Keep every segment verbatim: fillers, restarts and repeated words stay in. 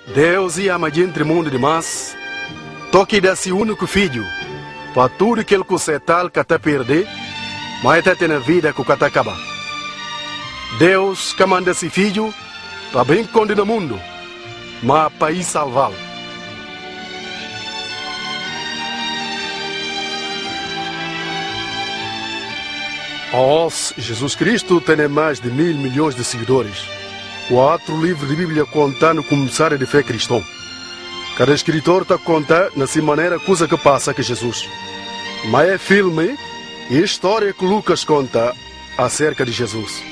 Deus e ama entre mundo demais, toque desse único filho, para tudo que ele tal que está perder, mas até ter vida que está acabar. Deus que manda esse filho para bem condenar o mundo, mas para ir salvá-lo. Nós, Jesus Cristo, tem mais de mil milhões de seguidores. Quatro livros de Bíblia contando como começar de fé cristã. Cada escritor está contando na sua maneira coisa que passa com Jesus. Mas é filme e história que Lucas conta acerca de Jesus.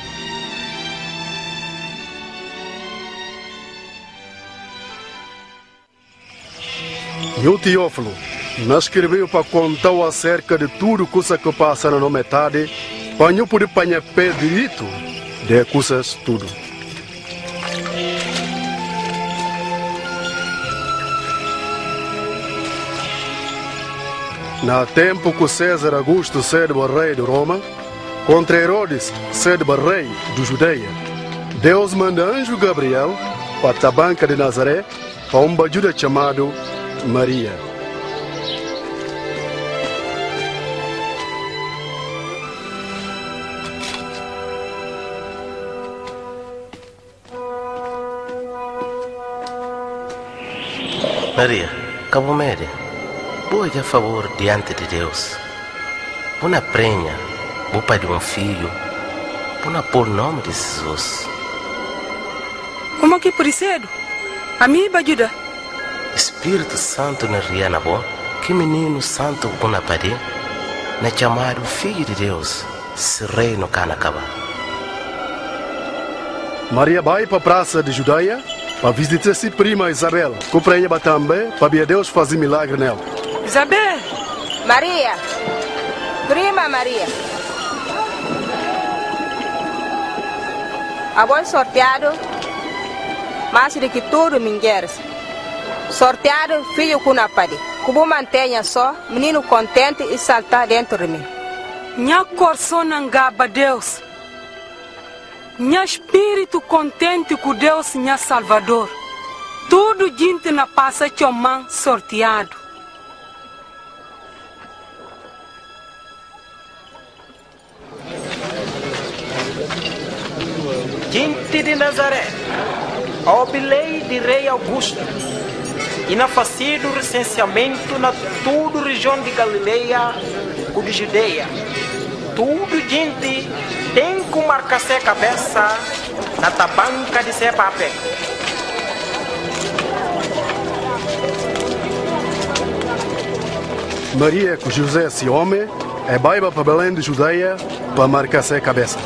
E o Teófilo não escreveu para contar acerca de tudo coisa que passa na metade, para não poder apanhar pé direito de coisas tudo. Na tempo que César Augusto sede rei de Roma, contra Herodes sede rei de Judeia, Deus manda anjo Gabriel para a tabanca de Nazaré para um bajuda chamado Maria. Maria, Cabo Média, boa a favor diante de Deus. Bona prenha, boa pai de um filho, bona pôr o nome de Jesus. Como que por cedo? A mim ajuda. Espírito Santo na riana bom, que menino santo bona pade, na chamado filho de Deus, se rei no canacaba. Maria vai para a praça de Judeia para visitar sua prima Isabel, que prenha também para ver Deus fazer milagre nela. Isabel! Maria! Prima Maria! Agora sorteado, mas de que tudo mulheres. Sorteado, filho com a pade. Como mantenha só, menino contente e saltar dentro de mim. Minha coração não gaba Deus. Minha espírito contente com Deus, minha Salvador. Tudo gente na passa chamam sorteado. Gente de Nazaré, ao lei de Rei Augusto, e na fazido recenseamento na toda a região de Galileia ou de Judeia. Tudo gente tem que marcar sua cabeça na tabanca de seu papel. Maria com José, esse homem, é baiba para Belém de Judeia para marcar sua cabeça.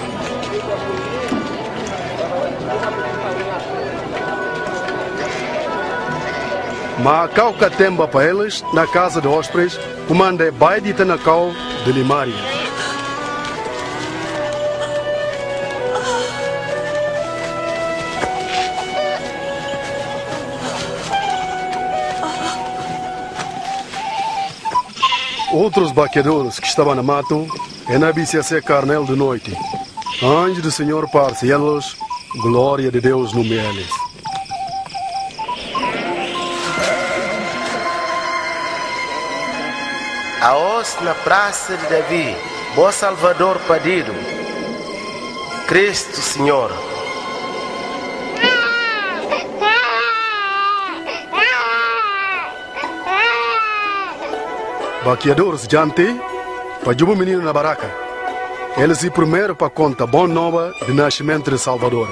Mas a cauca temba para eles, na casa de hóspedes, comanda é baidita na cal de Limária. Outros baqueadores que estavam na mato, é na bicia ser carnel de noite. Anjo do Senhor parece eles, glória de Deus no meio deles. A os na praça de Davi, bom Salvador padido, Cristo Senhor. Baqueadores diante, para o menino na baraca. Eles se primeiro para conta boa nova de nascimento de Salvador.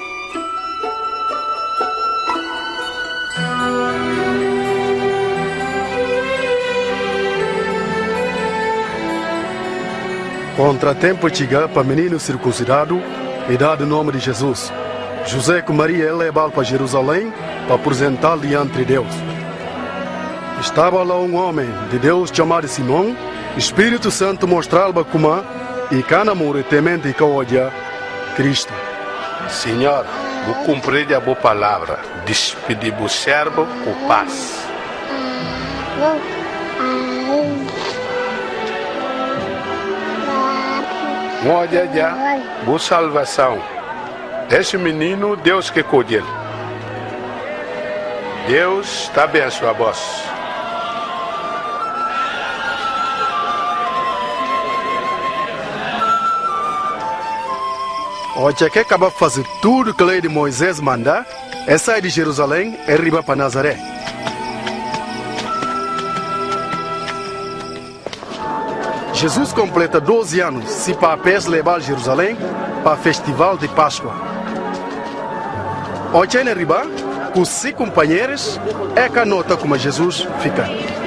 Contratempo chega para menino circuncidado e dado o nome de Jesus. José com Maria é levado para Jerusalém para apresentá-lo diante de Deus. Estava lá um homem de Deus chamado Simão, Espírito Santo mostrava como e canamor e temente e caodia Cristo. Senhor, vou cumprir a boa palavra, despedir o servo com paz. Olha já, boa salvação. Esse menino, Deus que colheu. Deus te abençoe a vós. Hoje que acaba de fazer tudo que a lei de Moisés manda, é sair de Jerusalém e arriba para Nazaré. Jesus completa doze anos se para a pés levar a Jerusalém para o festival de Páscoa. Hoje ele arriba, com seus companheiros, é que nota como Jesus fica.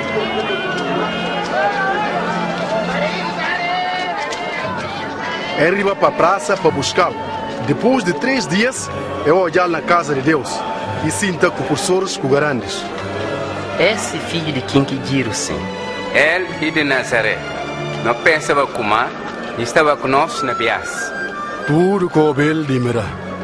É arriba para a praça para buscá-lo. Depois de três dias, é olhar na casa de Deus e sinta com professores com grandes. Esse filho de quem que diro, sim? Ele de Nazaré. Não pensava como estava conosco na Bias. Tudo com o belo de Mira.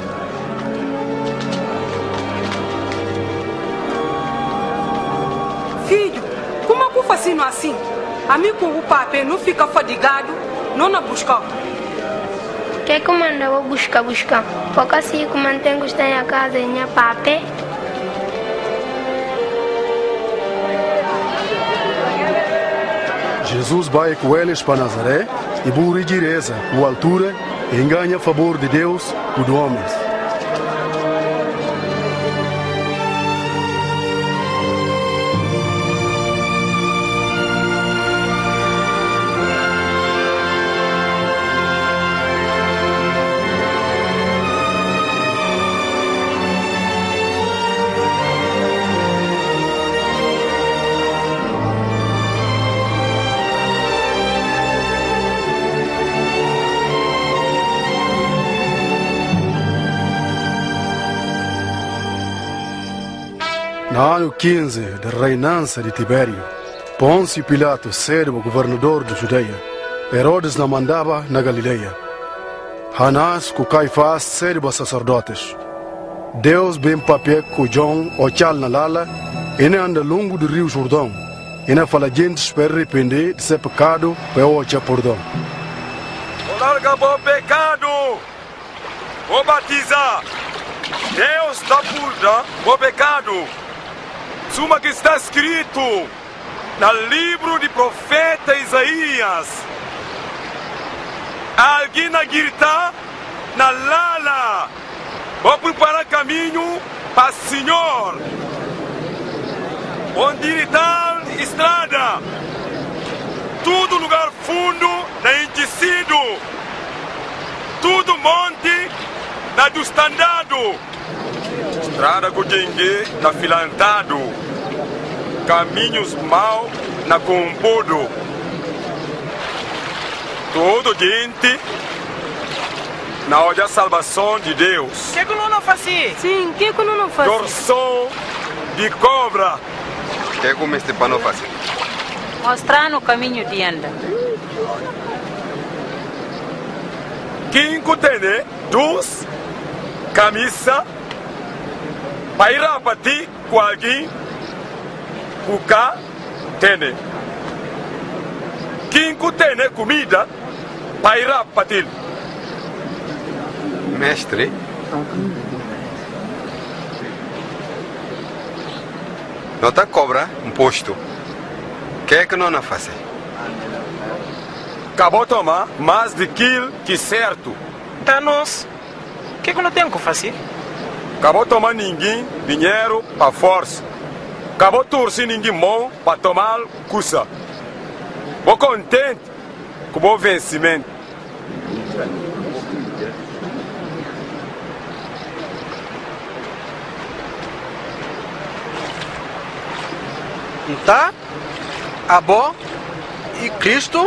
Filho, como é que eu faço assim? A mim com o papai não fica fadigado, não na buscar. Que comanda vou buscar, buscar? Porque assim que mantenho estar em casa e minha papai. Jesus vai com eles para Nazaré e burra direza, com altura, e ganha favor de Deus e dos homens. No ano quinze da reinança de Tibério, Pôncio Pilato sede o governador da Judeia. Herodes não mandava na Galileia. Hanás com Caifás sede os sacerdotes. Deus bem papel com João ochal na lala e na anda longo do rio Jordão. E na fala gente para arrepender de seu pecado para ocha perdão. Larga o pecado, o batizar. Deus dá purga o pecado. Suma que está escrito no livro de profeta Isaías. Alguém na grita, na lala, vou preparar caminho para o Senhor. Onde está estrada, tudo lugar fundo na enchecido, tudo monte na dustandado. Estrada com dengue na filantado, caminhos mal na compodo. Todo gente na hora da salvação de Deus. O que que não faz? Sim, o que que não faz? Dorsão de cobra. O que como este pano faz? Mostrando o caminho de anda. Quem tem duas camisas para ir a partir com alguém, o cá tem. Quem tem comida para ir a partir. Mestre, não está cobra um posto. O que é que não na faz? Acabou de tomar mais de quilo que certo. Tá nós. O que que não tem que fazer? Acabou de tomar ninguém dinheiro para força. Acabou de torcer ninguém mão para tomar cussa. Vou contente com o bom vencimento. Tá? Abó e Cristo.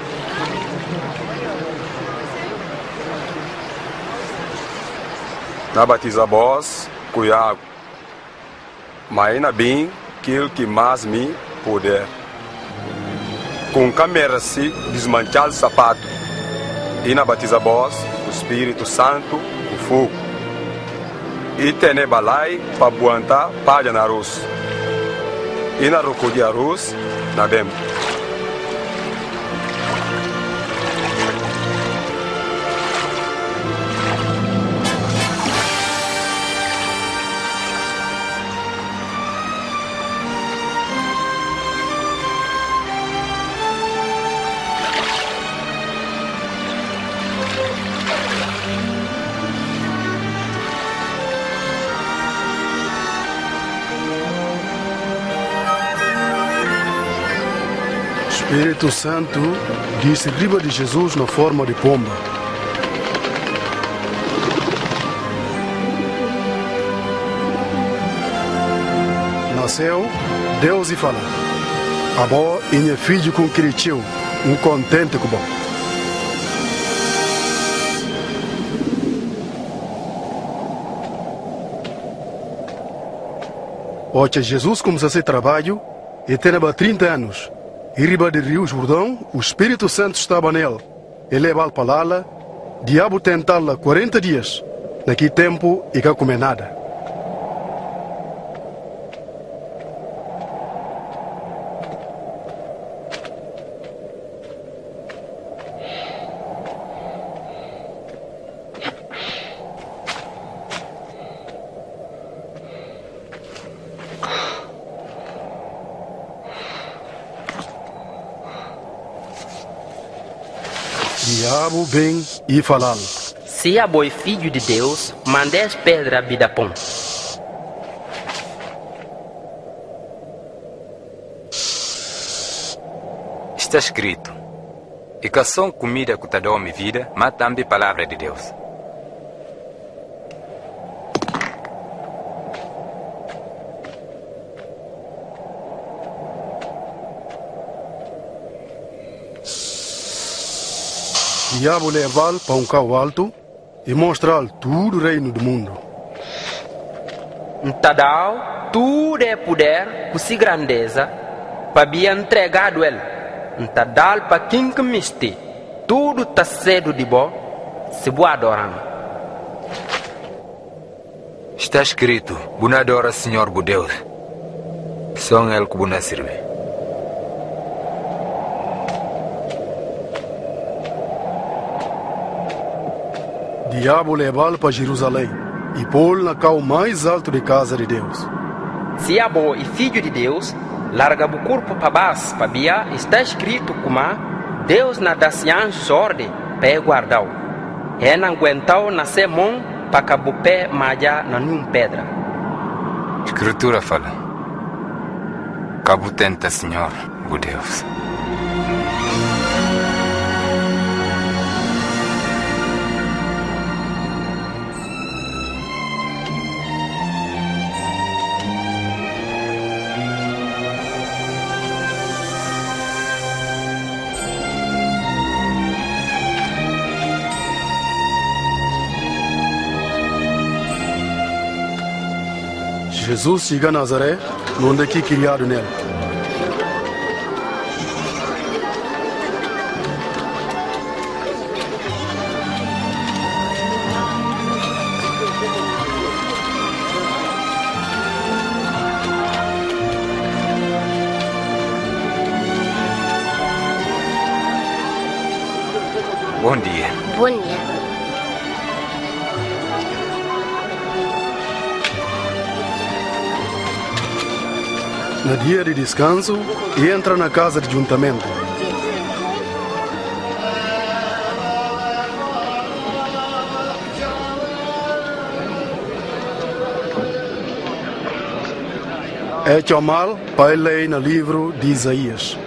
Na batiza boss, cuiago. Mas ainda bem aquilo que mais me puder. Com câmera se desmanchar o sapato. E na batiza boss, o Espírito Santo, o fogo. E tem balai para aguentar palha na arroz. E na roco de arroz, na bem. Espírito Santo disse riba de Jesus na forma de pomba. Nasceu Deus e fala. Abó e minha filho com cresceu, um contente com bom. Hoje Jesus começou a ser trabalho e tem trinta anos. E riba de Rio Jordão, o Espírito Santo estava nele. Ele leva a palavra, diabo tentá-la quarenta dias. Naquele tempo, e não come nada. Diabo vem e fala. Se a boi filho de Deus, mande as pedras vida pão. Está escrito: e que são comida que te dá vida, mas também palavra de Deus. Diabo leva-lo para um carro alto e mostra-lhe todo o reino do mundo. Ntadal, tudo é poder, com grandeza, para bia entregado ele. Ntadal para quem que miste, tudo está cedo de bom, se boa adorando. Está escrito: Buna adora Senhor bu Deus, só ele que buna serve. Diabo leva-lo para Jerusalém e pô-lo na cau mais alto de casa de Deus. Se a boa e filho de Deus, larga o corpo para baixo, para bia, está escrito como Deus na dacian sorte para guardar. É não aguentar nascer mão para cabo pé maja na nenhuma pedra. Escritura fala: cabo tenta Senhor, o Deus. Jesus chega a Nazaré, onde que criado nele. Bom dia. Bom dia. No dia de descanso, entra na casa de juntamento. É chamado para ler no livro de Isaías.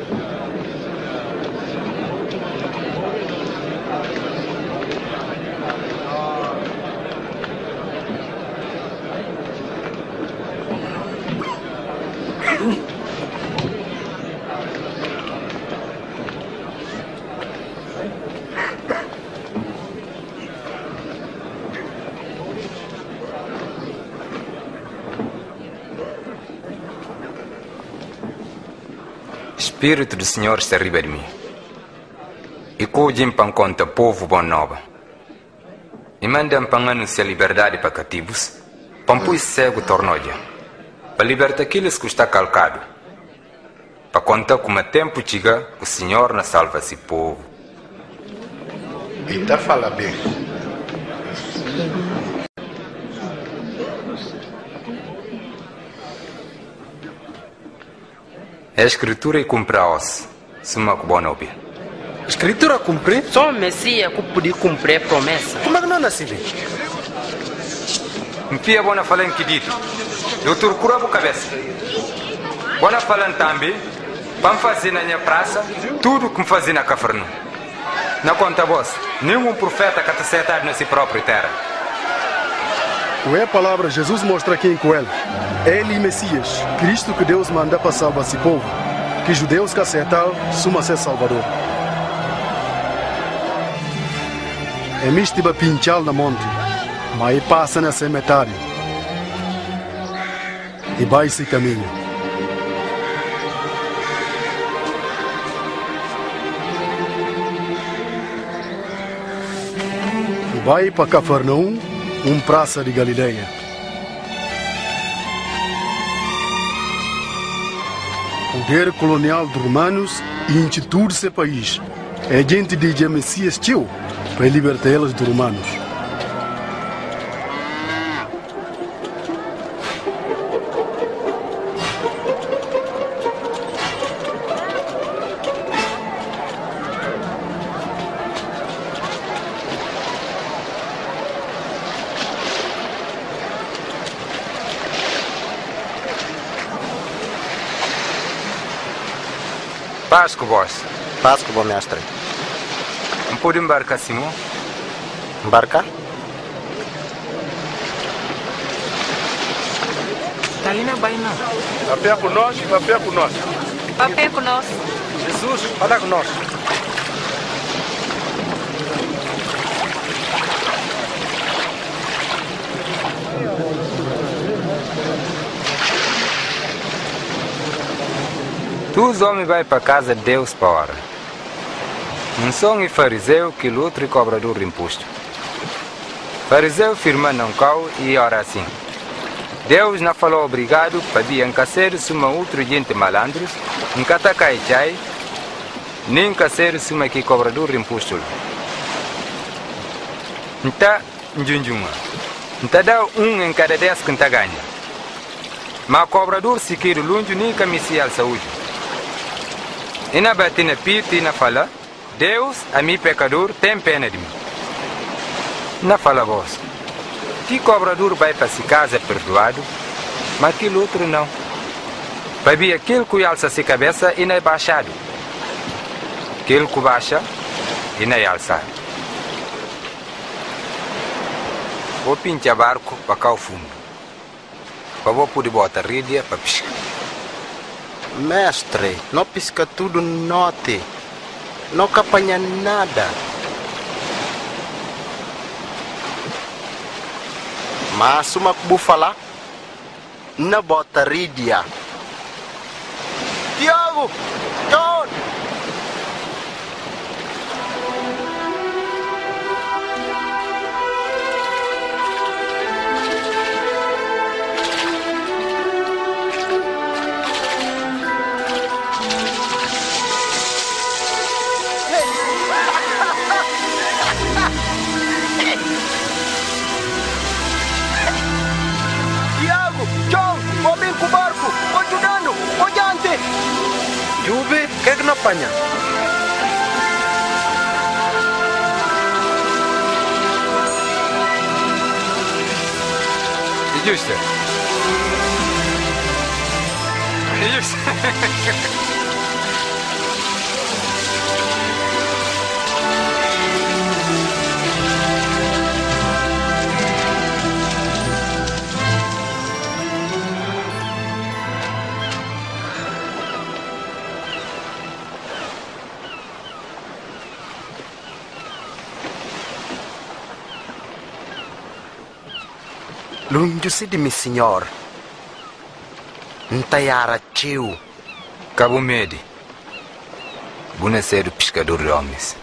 O Espírito do Senhor está riba de mim. E cojim para conta povo bom nova. E mandam para anunciar liberdade para cativos, para pôr cego tornoja, para libertar aqueles que está calcado, para contar como tempo chega que o Senhor não salva esse povo. E tá fala bem. A escritura e cumpra-os, suma que bom ouvir. Escritura cumprir? Só o Messias que podia cumprir a promessa. Como é que não nasce? Enfia bona falando que dito. Doutor cura a cabeça. Bona falando também. para fazer na minha praça tudo que me fazia na Cafarnaum. Na conta vossa, nenhum profeta que está sentado na sua própria terra. O é a palavra Jesus mostra quem com ele. Ele Messias, Cristo que Deus manda para salvar esse povo, que judeus que aceitam suma ser Salvador. É mistiba pinchal na monte, mas passa na cemitério e vai esse caminho. E vai para Cafarnaum, um praça de Galileia. Poder colonial dos romanos e instituto desse país. É gente de Messias tio para libertar eles dos romanos. Páscoa, boss. Páscoa, bom mestre. Não pode embarcar, Simão? Embarcar? Tá ali na baina. Papel com nós, papel com nós. Papel com nós. Jesus, fala com nós. Tu, os homens, vai para casa de Deus para hora. Não são e fariseu que luta e cobrador de imposto. Fariseu firma não cau e ora assim. Deus não falou obrigado para vir encaceiro suma outro gente malandros, em catacai chai, nem encaceiro suma que cobrador de imposto. Então, njunjunga. Então dá um em cada dez que não ganha. Mas cobrador se quer longe nem camicial saúde. E na batina pita e na fala, Deus, a mim pecador, tem pena de mim. Na fala voz, que cobrador vai para se casa perdoado, mas aquele outro não. Para vir aquele que alça se cabeça e não é baixado. Aquele que baixa e não é alçado. Vou pintar barco para cá ao fundo. Para vou poder botar rédea para pescar. Mestre, não pisca tudo note. Não apanha nada. Mas uma que vou falar, não bota rédea. Tiago! John! Juve, que que não apanha? E justo? E justo? Lunge-se de mim, senhor. Ntayara tio. Cabo Mede. Buna ser pescador de homens.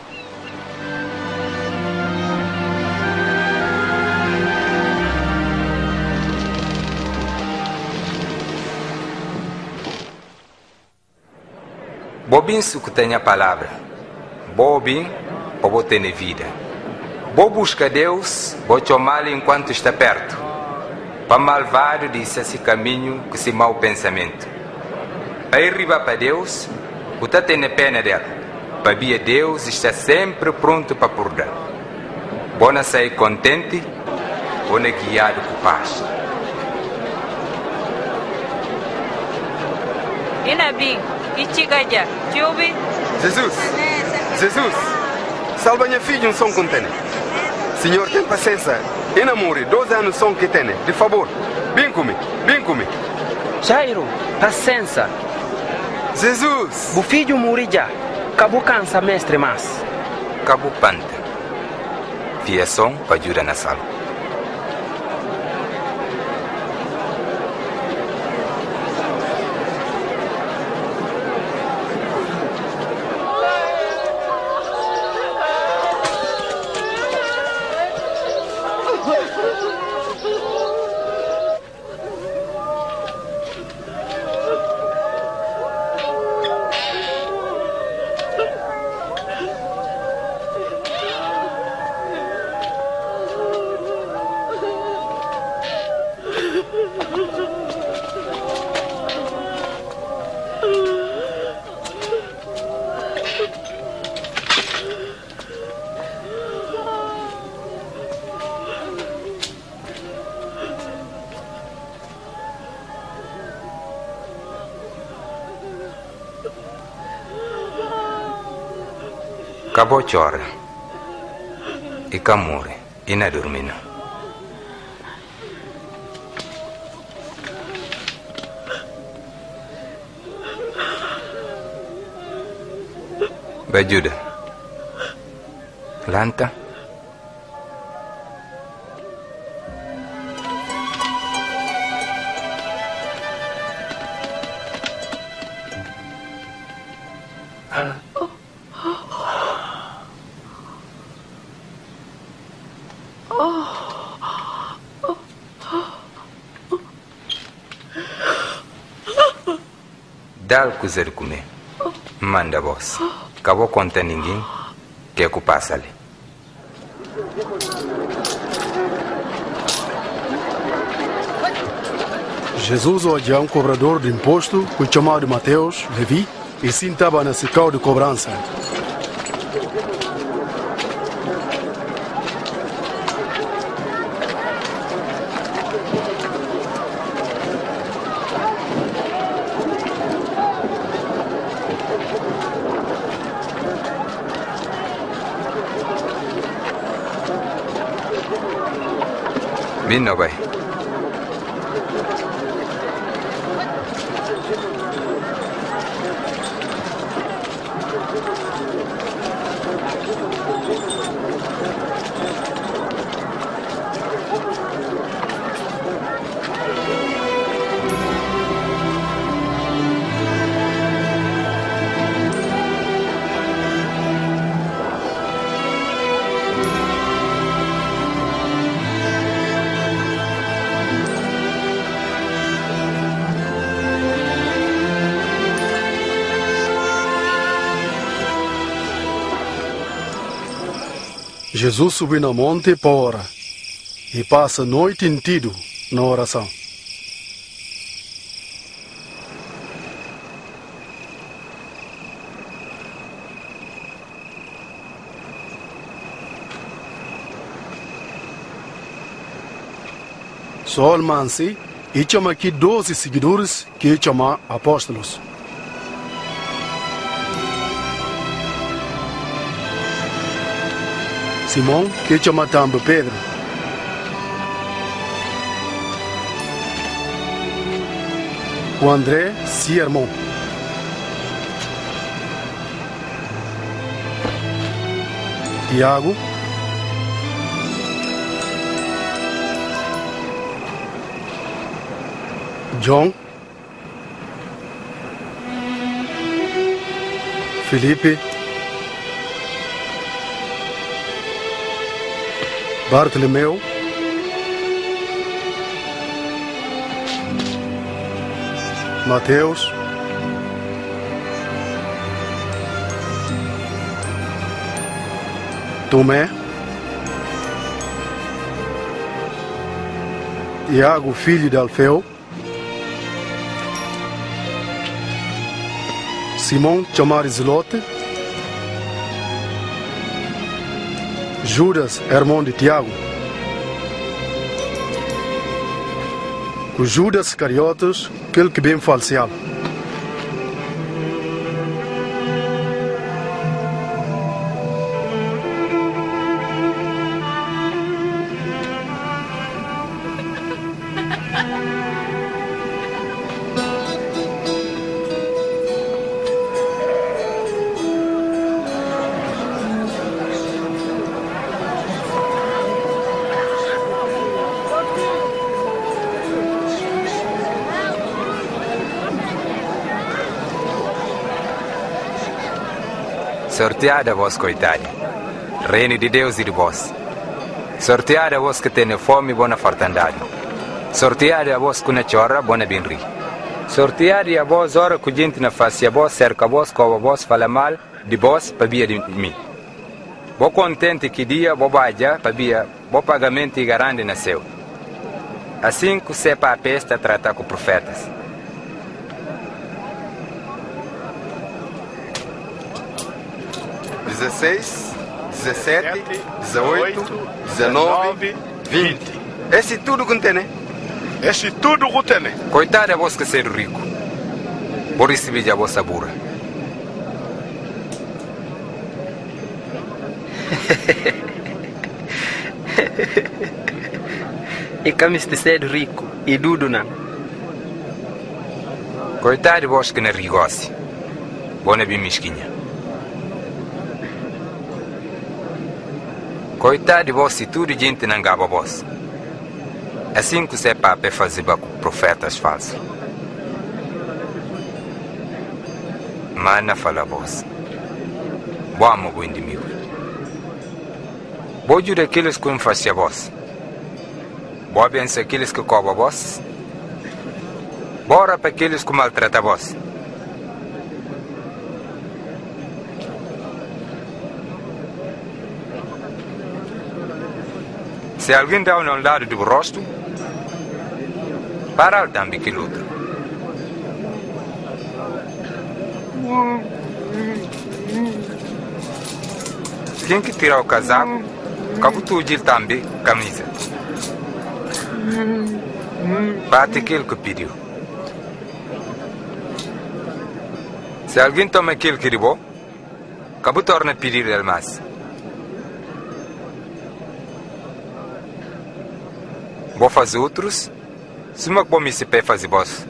Bobin su que tem a palavra. Bobin, para ter vida. Bo busca Deus, bo chamá-lo enquanto está perto. Para malvado disse esse caminho que se mau pensamento. Aí arriba para Deus, o está tendo pena dela. Para via Deus está sempre pronto para perdão. Bona sair contente, bona guiado com paz. E Nabi, Ichigaja, Tiobi. Jesus, Jesus, salva minha filha um som com tene. Senhor, tem paciência. Enamore, doze anos som que tene. De favor, vem comigo, vem comigo. Jairo, paciência. Jesus. O filho morre já. Cabo cansa, mestre, mas. Cabo panta. Fia som para ajudar na sala. Cabo chora e camure e na dormina. Bajuda, lanta. Dal quiser comer, manda vos. Acabou conta ninguém que é que passa ali. Jesus olhou um cobrador de imposto, que chamado Mateus, Levi, e sim estava na cercal de cobrança. Vino, vai. Jesus subiu no monte para orar e passa a noite inteira na oração. Só o mansi e chama aqui doze seguidores que chama apóstolos. Simão, que chama também Pedro. O André, seu irmão. Tiago. João. Felipe. Bartolomeu, Mateus, Tomé, Iago, filho de Alfeu, Simão, chamado Zelote, Judas, irmão de Tiago. O Judas Iscariotes, aquele que bem falseado. Sorteada vos, coitado. Reino de Deus e de vós. Sorteada vos que tem fome e bona fartandade. Sorteada a vos que na chora, bona binri. Sorteada a vos, hora que gente na face a vos, cerca a vos, cova a vos, fala mal de vós, para via de mim. Vou contente que dia, vou baja, para via, vou pagamento e garante nasceu. Assim que você para a peste a tratar com profetas. dezesseis, dezessete, dezoito, dezenove, vinte. Esse tudo que tem, né? Esse tudo que tem. Coitado é vos que ser rico. Vou receber a vossa burra. E camis de ser rico e dudo não. Coitado de vos que não rigose. Bona bem mesquinha. Coitado de vós e tudo gente não gaba vós. Assim que você para fazer com profetas falsos. Mas não fala vós. Boa amo o inimigo. Boa ajuda aqueles que não fazem vós. Boa benção aqueles que cobram vós. Bora para aqueles que maltratam vós. Se alguém dá um lado do rosto, para também que luta. Quem que tirar o casaco, cabo tudo também camisa. Bate aquele que pediu. Se alguém toma aquele que ribou, cabo torna a pedir ele mais. Vou fazer outros, se não vou me se pé fazer vós.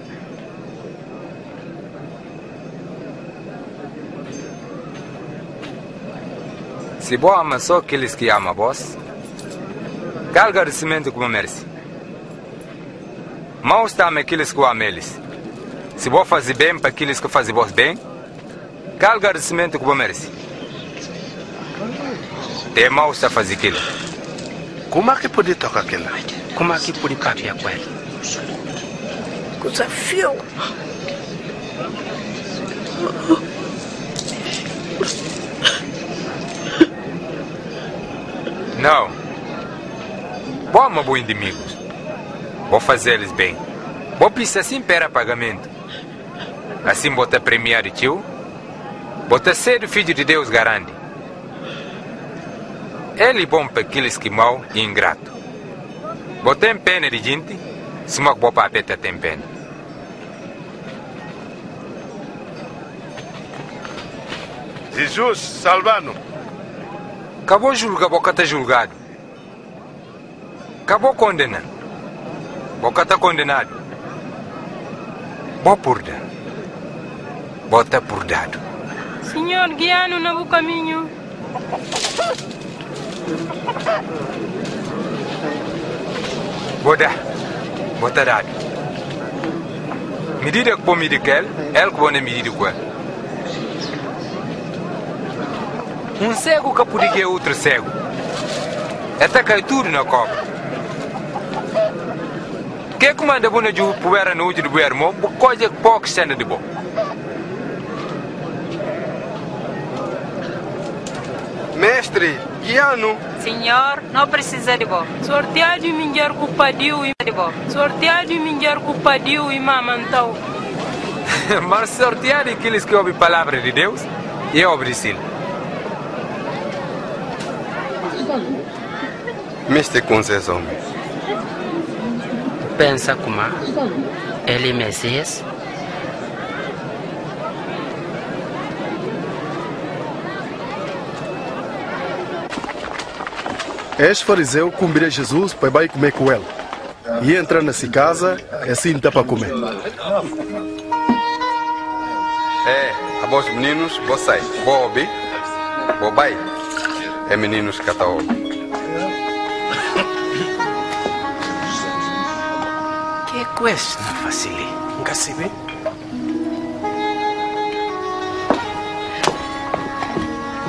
Se vou amar só aqueles que amam vós, que agradecimento como merece. Mal está aqueles que amam eles. Se vou fazer bem para aqueles que fazem vós bem, que agradecimento como merece. É mal está fazer aquilo. Como é que pode tocar aquilo? Como é que pode papiar com ele? Coisa feia. Não. Vou amar bons inimigos. Vou fazer eles bem. Vou precisar assim para pagamento. Assim vou te premiar de tio. Vou te ser o filho de Deus garante. Ele é bom para aqueles que mal e ingrato. Vou ter pena de gente, se não vou para a tem pena. Jesus, salvando. Acabou julgar, boca está julgado. Acabou condenado. Boca está condenado. Vou purda. Bota purdado. Senhor, guia-nos no caminho. Boda, bota dado. Medida que pode medir aquele, ele que pode medir com ele. Um cego que pode guiar outro cego. Até cai tudo na cobra. Quem comanda bona de poeira no último do irmão, coisa pouco cena de bom. Mestre, guia-no. Senhor, não precisa de bom. Sorteado e minguer culpadio e de bom. Sorteado e minguer culpadio e mamantau. Mas sorteado aqueles que ouvem a palavra de Deus e obedecem. Mestre com esses homens. Pensa como ele é Messias. És fariseu convida Jesus para vai comer com ele. E entra nessa casa, assim dá para comer. É, a vós meninos, vós sai. Vou ouvir, vou vai. É meninos que estão ouvindo. Que coisa não facile? Nunca se vê?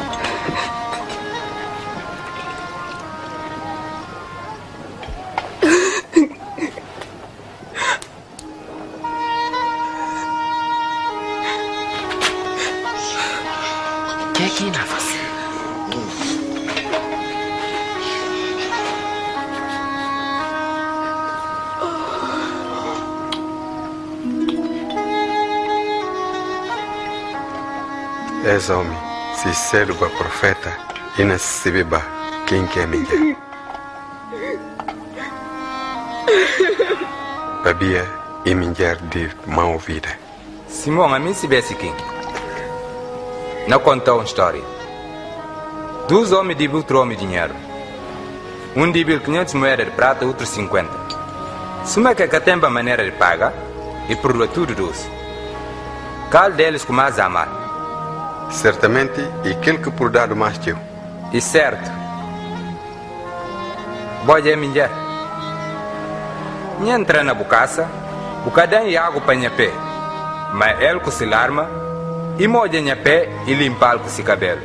que na fazer? És homem, se serba profeta, e não se beba quem quer minha. Babia e minha de mau vida. Simão, a mim se vê quem? Não contou uma história. Dois homens dividiram outro homem dinheiro. Um dividiu quinhentas moedas de prata, outro cinquenta. Suma que a tem a maneira de pagar e perdoa tudo doce. Qual deles com mais amar? Certamente, e aquele que por dado mais teu. E certo. Boa é minha. Minha entra na bucaça, o cadão e água para minha pé. Mas ele que se larma, e molha minha pé e limpa o se cabelo.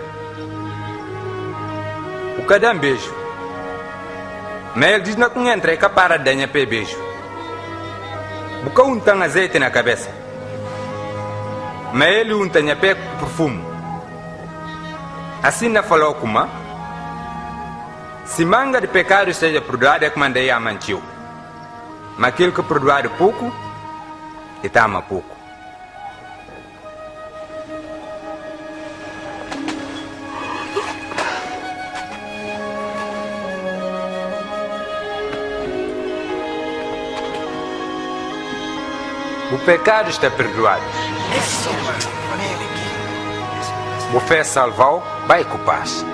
O cadão beijo. Mas ele diz que não entra e que para de minha pé beijo. O cão unta azeite na cabeça. Mas ele unta minha pé com perfume. Assim não falou como? Se manga de pecado seja perdoada é que mandei a mantiu. Mas aquele que perdoar pouco, e tama pouco. O pecado está perdoado. O fé salvou, vai com paz.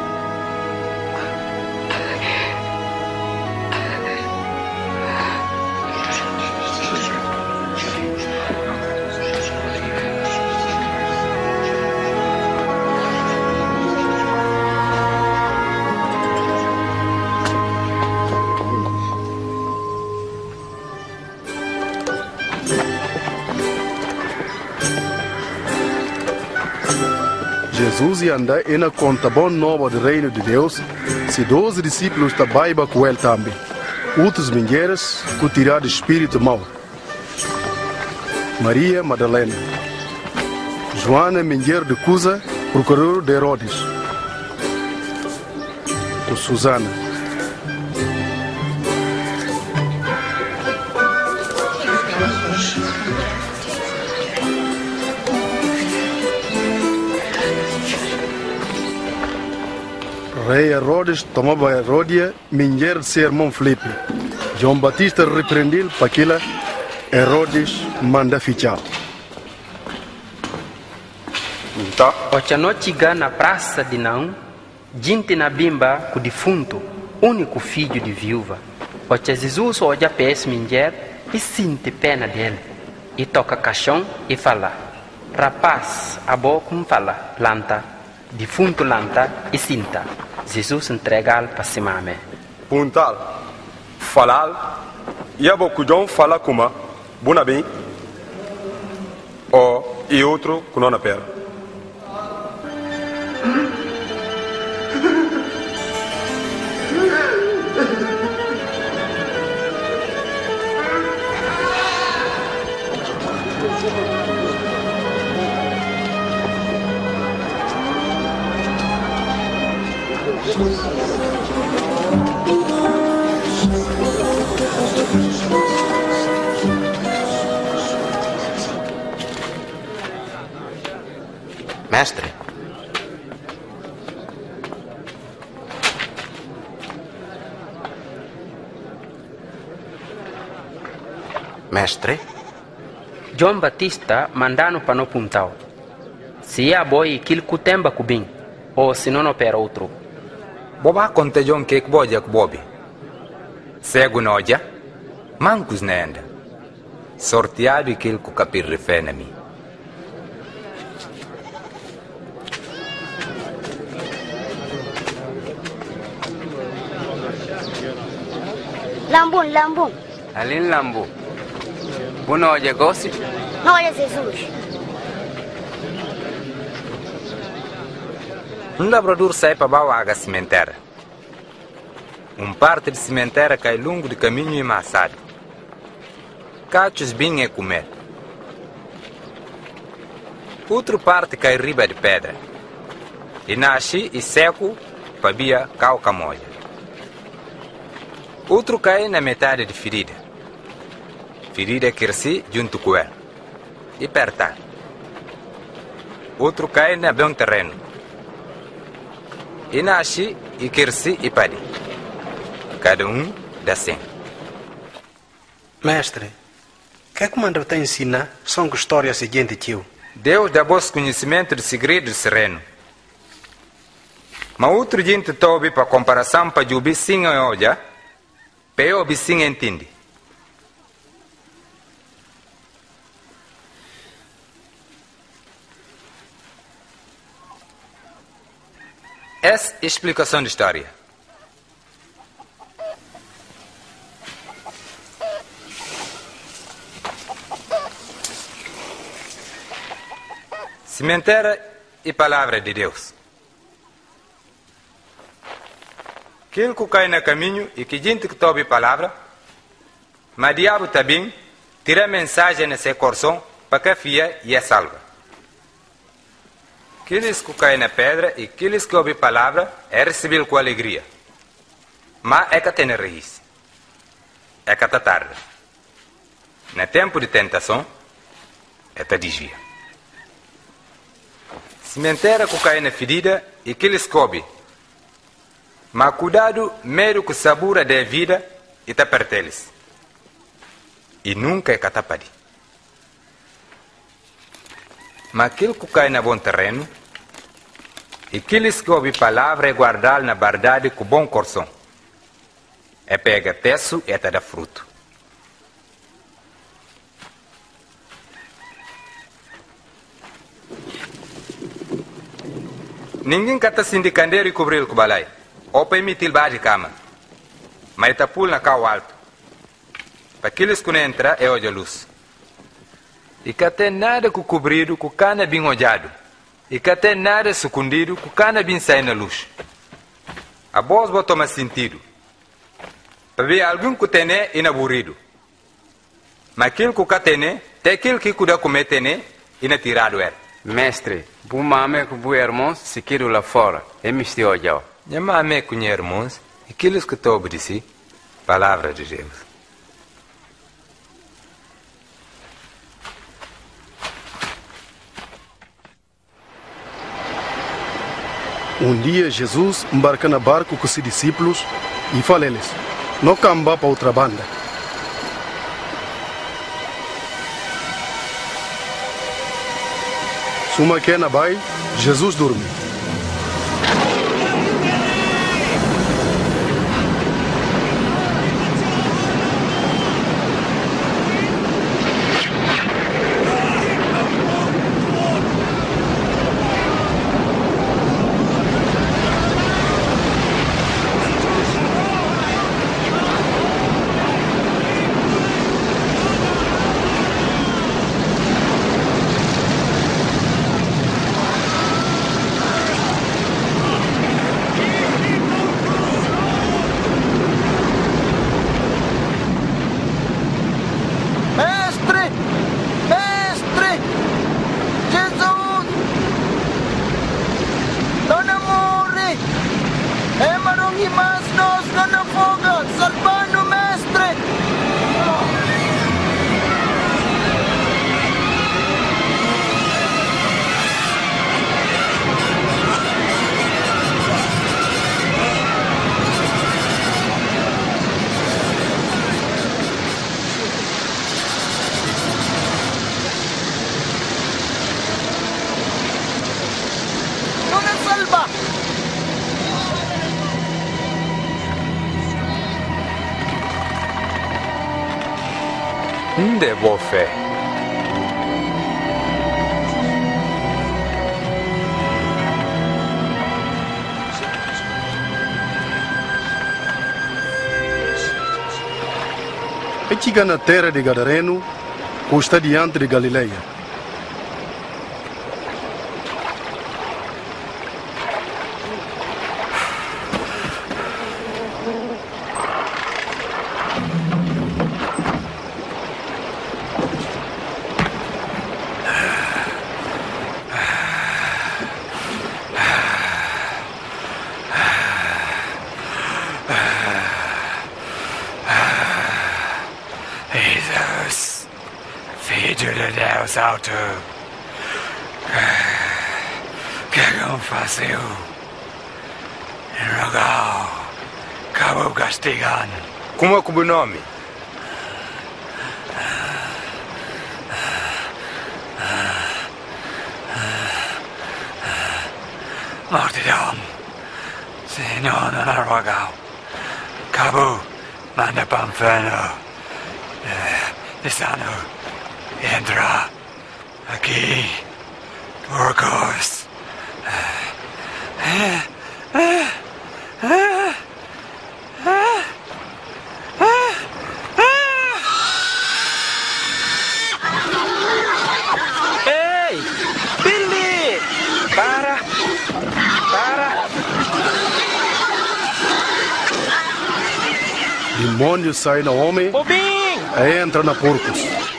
Jesus e anda e na conta boa nova do reino de Deus, se doze discípulos também com ele também. Outras mulheres que tiraram espírito mau. Maria Madalena, Joana, mulher de Cusa, procurador de Herodes, o Susana. Rei Herodes tomava Heródia, mulher de seu irmão Filipe. João Batista repreendeu para aquilo, Herodes manda fichar. Então, a noite na praça de Naum, gente na bimba com o defunto, único filho de viúva. O Jesus olha para essa mulher e sente pena dele. E toca caixão e fala: rapaz, a boca me fala, planta, defunto lanta e sinta. Jesus entrega-lo para cima. Puntal, falar, e a boca de um fala como, bona bem, ou e outro que não apela. Mestre, mestre, João Batista mandando para no puntal. Se é boi aquilo que temba cubim, ou se não opera outro. Boba conta John que que boja que bobi. Cego noja, mancos nenda. Sorteado aquilo que o capir refere a mim. Lambun, lambun. Alin lambu. Buno oye gossip. Não olha Jesus. Um labrador sai para baixo a cimenteira. Um parte de cimenteira cai longo de caminho e maçado. Cachos bem é comer. Outra parte cai riba de pedra. e nasce e seco para bia cau camoja. Outro cai na metade de ferida. Ferida cresce junto com ele e pertar. Outro cai na bom terreno e nasce e cresce e pade. Cada um dá cem. Mestre, o que é que manda te ensinar? São que história seguinte, tio. Deus dá vos conhecimento de segredos sereno. Mas outro gente tobe para comparação para jubi sim e olha, para eu sim entende. Essa é a explicação da história. Sementeira e palavra de Deus. Aquilo que cai no caminho e que gente que tobe palavra, mas diabo também tira mensagem nesse coração para que fia e é salva. Aqueles que caem na pedra e aqueles que ouvem palavra é receber com alegria. Mas é que tem raiz. É que está tarde. No tempo de tentação, é que desvia. Sementeira que cai na ferida e aqueles que ouvem. Mas cuidado, medo que sabura da vida e está perteles. E nunca é que está pari. Mas aquele que cai na bom terreno, e aqueles que ouvem palavra é guardar na verdade com bom coração. É pega teço e até dá fruto. Ninguém cata sindicandeiro e cobrir com balai. Ou permitir baixo de cama. Mas está pula na cau alto. Para aqueles que não entram é olho a luz. E que até nada com cobrido, com cana bem olhado. E que até nada escondido, com cana bem sair na luz. A voz vai tomar sentido. Para ver alguém que tem inaburrido. Mas aquele que tem, tem aquele que cuida comer tem e não tirado é. Mestre, bu mame com bu irmãos se quero lá fora. É misti olhar. Minha mame com irmãos e aqueles que estão obedecendo palavra de Deus. Um dia Jesus embarca na barco com seus discípulos e fala-lhes, não camba para outra banda. Suma que na bai, Jesus dorme. De boa fé. E chega na terra de Gadareno, que está diante de Galileia. Filho de Deus alto, que não fazeu? Rogal, acabou castigando. Como é que o nome? Mortidão, Senhor não rogal. Cabo, manda para o inferno. Desano, entra aqui, porcos. Ei, Billy! Para! Para! Demônio sai no homem e entra na porcos.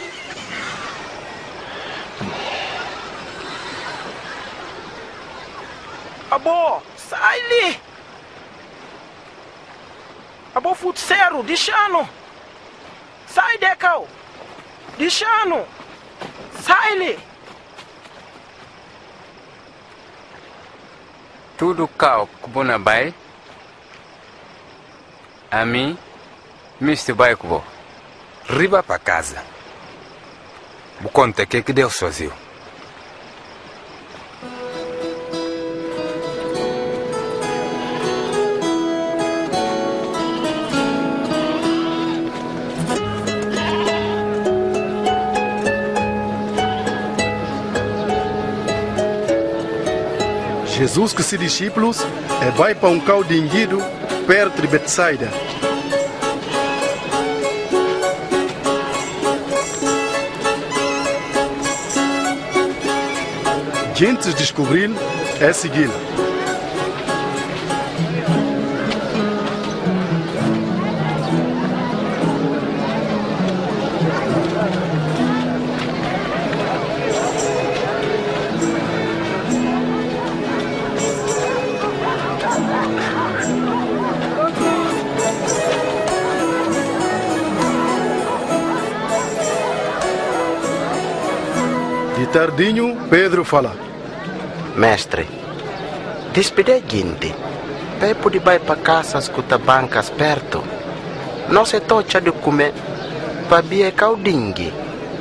Abo, sai-lhe! Abo, futseiro, deixando! Sai, Decal! Deixando! Sai-lhe! Tudo cal kubona bai. A mim, mister bai kubo. Riba para casa. O conta que que Deus fazia. Jesus com seus discípulos e vai para um caudinho perto de Betsaida. Antes de descobrir, é seguir. De tardinho, Pedro fala: Mestre, despede a gente. Vai poder ir para casa escutar bancas perto. Não se tocha de comer para beber caudingue.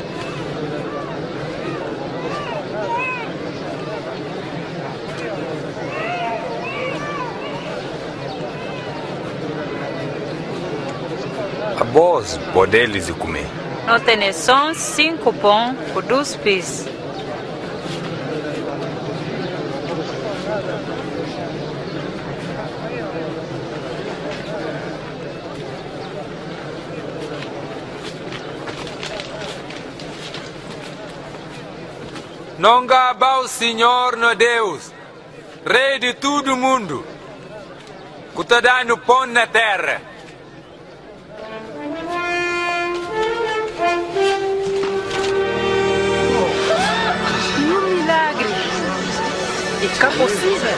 A voz poderes de comer. Não tem só cinco pão por dois pis. Não gaba o Senhor no Deus, Rei de todo mundo, que está dando pão na terra. Um milagre. E cá possível.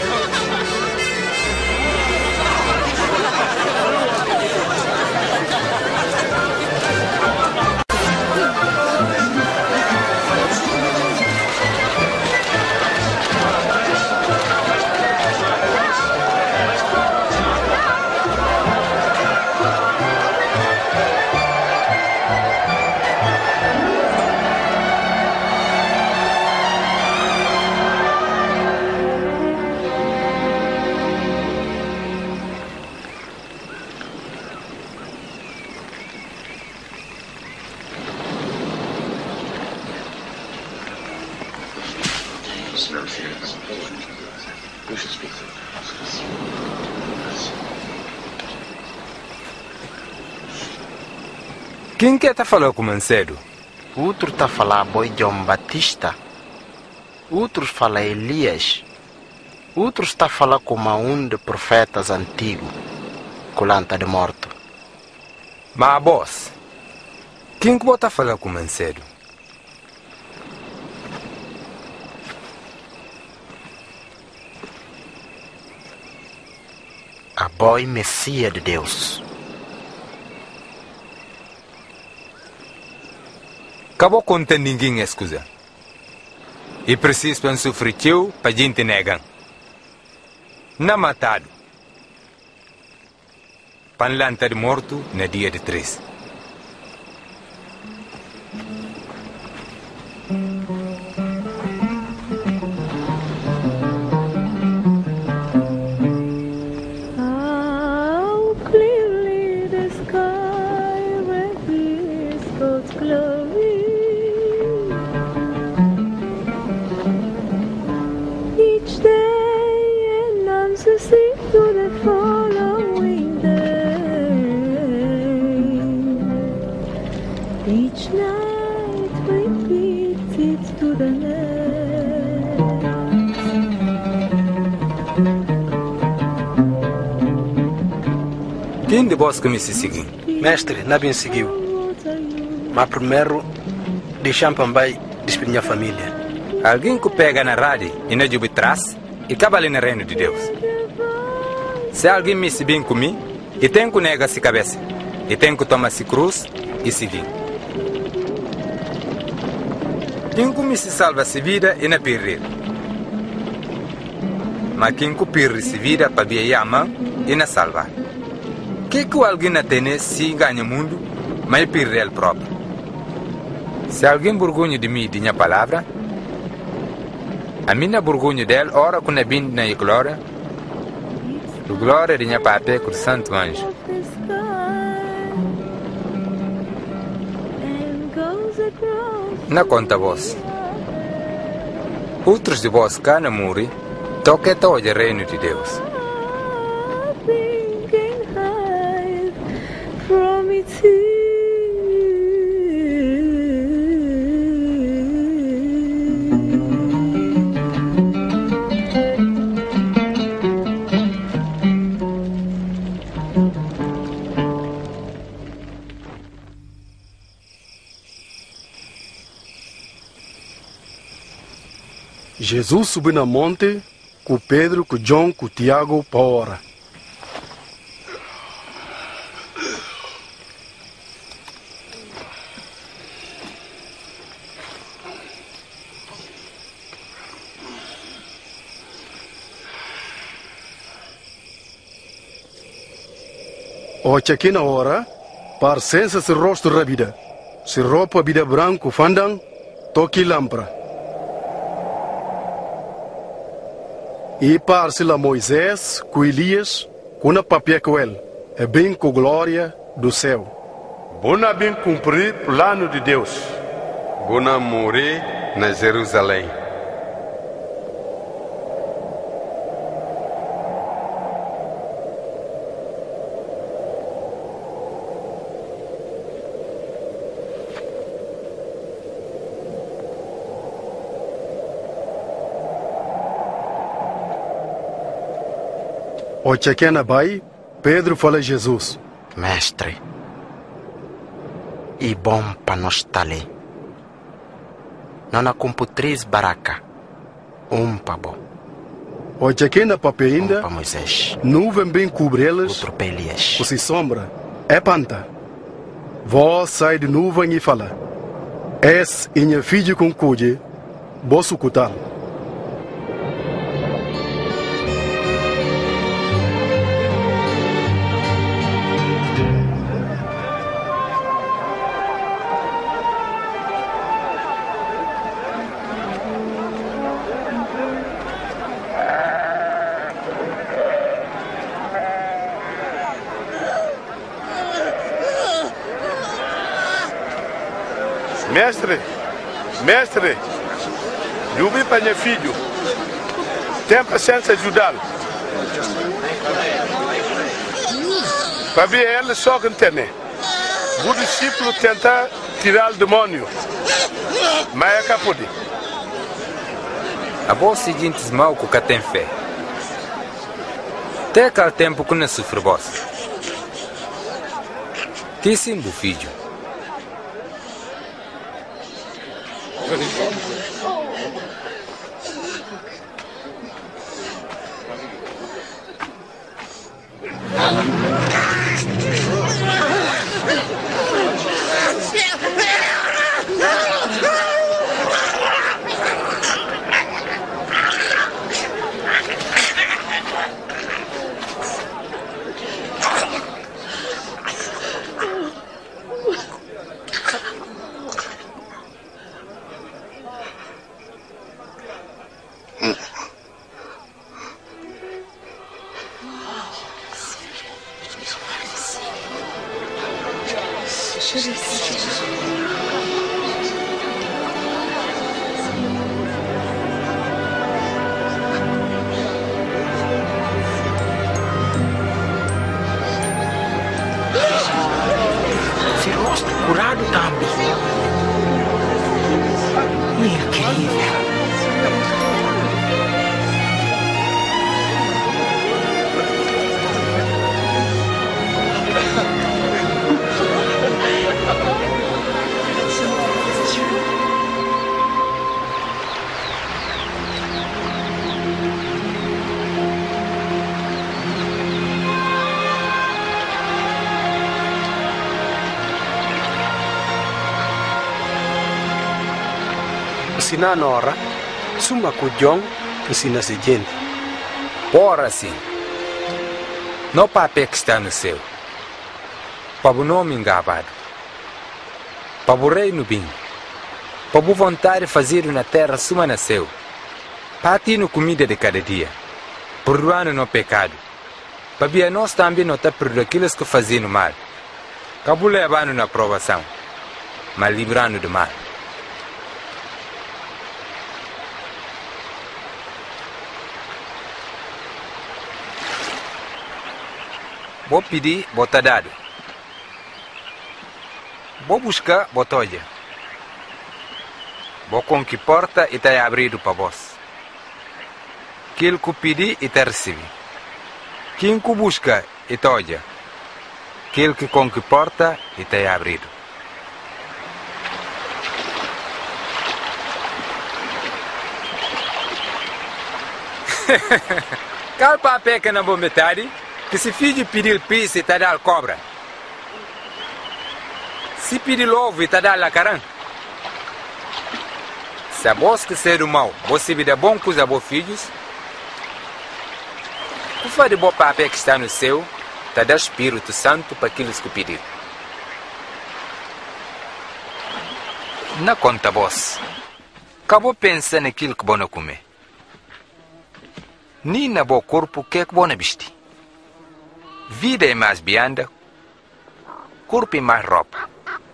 Quem que está falando com o Mancedo? Outro está falando boi João Batista. Outros falam Elias. Outros está falando com um dos profetas antigos, colanta de morto. Mas a boss, quem que está falando com o Mancedo? A boi Messias de Deus. Acabou contando ninguém escusa. E preciso para sofrer para a gente negar. Não matado. Para lançar morto no dia de três. Quem de vós que me se seguiu? Mestre, não bem seguiu. Mas primeiro, deixamos também despedir minha família. Alguém que pega na rádio e não de trás e acaba ali no reino de Deus. Se alguém me se bem comigo, e tem que negar-se cabeça, e tem que tomar-se cruz e seguir. Quem que me se salva-se vida e não perder. Mas quem que perde-se vida para vir a mão e não salvar. Que que alguém não tem se ganha o mundo, mas perde ele próprio. Se alguém burgunha de mim e de minha palavra, a minha burgunha dele, ora que não vem na glória, a glória de minha Pai com o Santo Anjo. Não conta vós. Outros de vós cá não morrem, toque todo o reino de Deus. Jesus subiu na monte com Pedro, com João, com Tiago para orar. Hoje aqui na hora, parcença se rosto rabida, se roupa vida branco fandang, toque lâmpada. E parse lá Moisés, com Elias, com a papel com ele, é bem com glória do céu. Bona bem cumprir o plano de Deus. Bona morrer na Jerusalém. O chequena bai, Pedro fala a Jesus. Mestre, e bom para nós estar ali. Não há computriz baraca, um para bom. O chequena pape ainda, um para Moisés, nuvem bem cobre eles, outro para Elias. O se sombra, é panta. Vós sai de nuvem e fala, és minha filha com cuide, bosso cutal. Mestre, mestre, eu vi para meu filho. Tem paciência de ajudá-lo. Para ver ele só que entende. O discípulo tenta tirar o demônio, mas é capaz. A voz seguinte mal que tem fé. Até aquele tempo que não sofre voz. Que sim, meu filho. Yeah. Se rosto curado também. Incrível. Ensina Nora, suma com John, ensina se gente. Ora sim. Não papel que está no céu. Para o nome engabado. Para o reino bem. Para a vontade de fazer na terra suma nasceu. Para ti no comida de cada dia. Perdoando no pecado. Para nós também não está perdoando aqueles que fazem mal. Cabo levando na provação. Mas livrando do mal. Vou pedir, vou estar dado. Vou buscar, vou olhar. Vou com que porta e está abrido para vós. Aquilo que pedi e está recebido. Quem que busca e está olha. Aquilo que com que porta e está abrido. Qual papel que não vou metade? Que se filho pedir peixe e te dá cobra. Se pedir ovo e te dá lacarã. Se a vós que ser o mal, você vida bom com os vossos filhos, o fa de bom papel que está no céu, te dá Espírito Santo para aqueles que pedir. Na conta vós, acabou pensando naquilo que vão comer. Nem na bom corpo que é que vão vestir. Vida é mais bianda, corpo é mais roupa.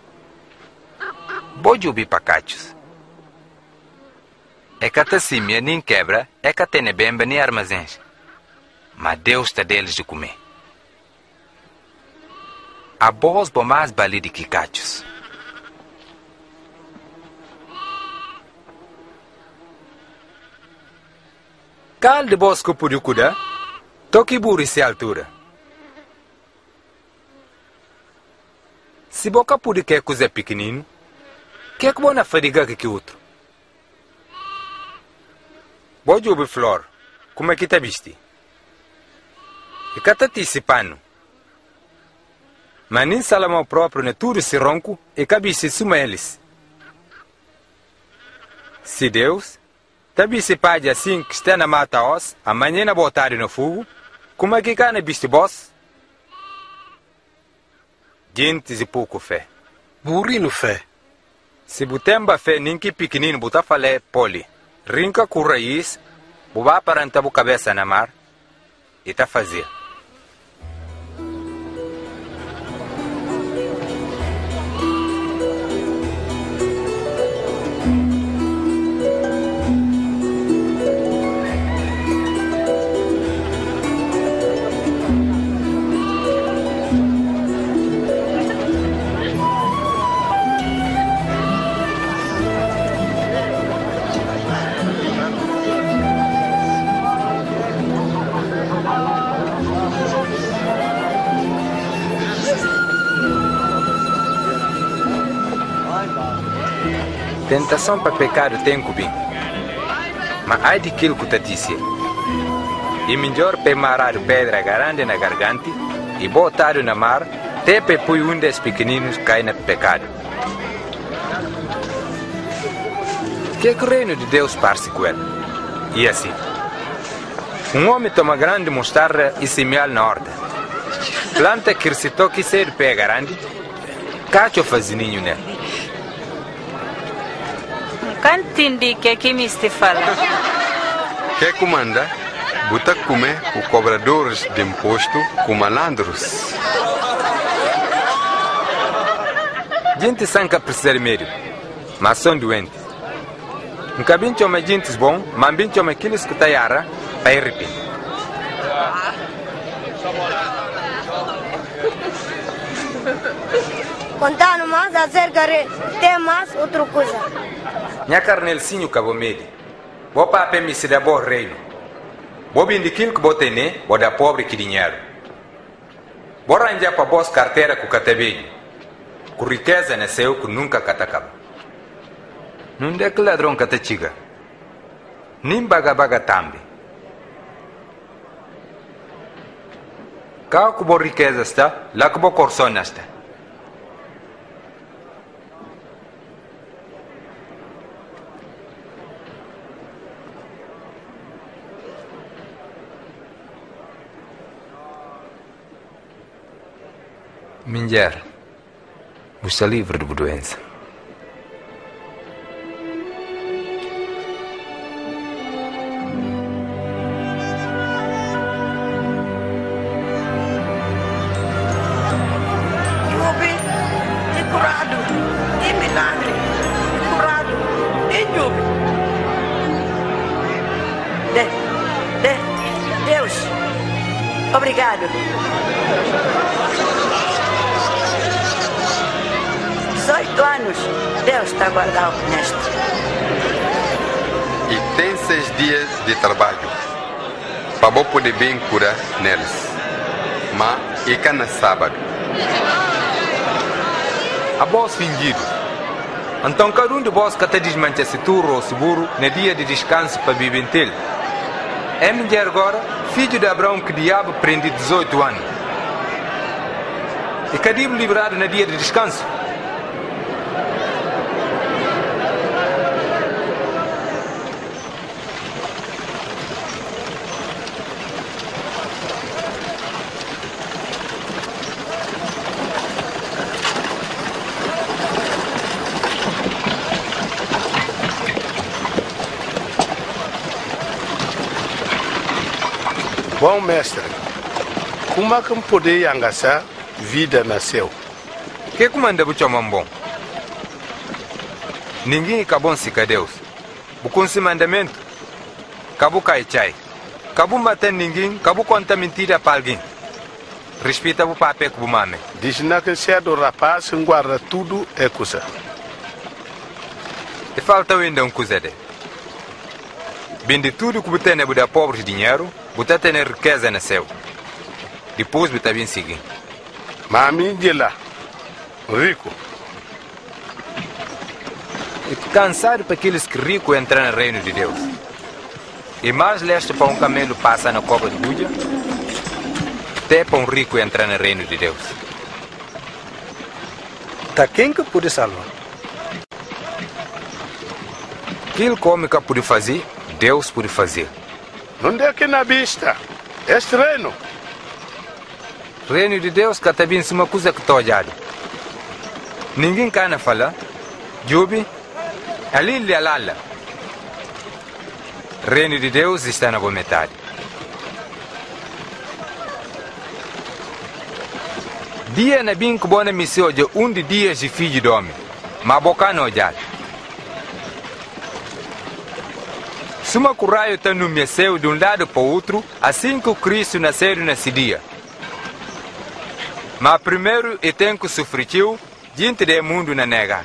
Bojo bi pacachos. É que a simia nem quebra, é que tem bemba nem armazéns. Mas Deus está deles de comer. A voz bo mais bali de que cachos. Cal de bosco por o cuda, toque burro se altura. Se boca pude que coisa pequenino, que é que bona fadiga que outro? Bojo be flor, como é que tá viste? E catati se pano. Mas nem salama próprio ne tudo se ronco e cabice suma eles. Se Deus, tabi se pade assim que está na mata os, amanhã na botar no fogo, como é que cana viste boss? Gente e pouco fé. Burrino fé. Se butemba fé, nem que pequenino buta falé poli. Rinca com raiz, buba paranta bu cabeça na mar, e tá fazer. Tentação para pecado tem cubim. Mas ai de aquilo que te disse. E melhor pemarar pedra grande na garganta e botar na mar, até pepui um desses pequeninos cai no pecado. Que é que o reino de Deus parece com ele? E assim. Um homem toma grande mostarda e semeia na horta. Planta que se toque ser pé grande, cacho faz ninho nele. Cantindi que aqui me este fala. Quer comanda? Buta comer com cobradores de imposto com malandros. Gente sanca precisa de médico, mas são doentes. Nunca bem chama gente bom, mas bem chama aqueles que tá yara para ir repente. Contando mais acerca de tem mais outra coisa. Minha carnelzinho cabo médio. Vou para a permissão da boa reino. Vou bem de aquilo que vou ter, né? Vou dar pobre que dinheiro. Vou arranjar para boas carteira com o catabinho. Com riqueza nasceu que nunca catacaba. Não é que ladrão catachiga. Nem baga-baga tambe. Cá que boa riqueza está, lá que boa corsona está. Minjar, você está livre de doença. Jobe, é curado, é milagre, é curado, é Jobe. De, de, Deus, obrigado. dezoito anos, Deus está guardado neste. E tem seis dias de trabalho para eu poder bem curar neles. Mas e cá no sábado. A voz fingido. Então cada um de vós que está desmancha esse turro ou seguro no dia de descanso para viver ele. É mulher agora, filho de Abraão que o diabo prende dezoito anos. E cadê o livrado no dia de descanso? Bom mestre, como é que eu poder engaçar vida nasceu? Que comanda bu chamam bom? Ninguém acabou se com Deus. Bu com esse mandamento, acabou cai chai. Acabou matar ninguém, acabou contar mentira para alguém. Respeita o papel que bu mame. Diz na que se é do rapaz que guarda tudo é coisa. E falta ainda um coisa de. Bem de tudo que bu tem bu da pobre dinheiro, bu tá tendo riqueza na céu. Depois bu tá bem seguir. Mami de lá, rico. E cansado para aqueles que ricos entram no reino de Deus. E mais leste para um camelo passar na cova de Buja, até para um rico entrar no reino de Deus. Tá quem que pode salvar? Aquilo que o homem que pode fazer, Deus pode fazer. Não é que na vista, este reino. Reino de Deus que está bem uma coisa que está olhado. Ninguém cana falar. Jubi, ali lhe alala. Reino de Deus está na boa metade. Dia na bem que bona missão de um de dias de filho de homem. Mas boca não olhado. Suma curraio está no meceu de um lado para o outro, assim que o Cristo nasceu nesse dia. Mas primeiro eu tenho que sofrer diante do mundo na nega.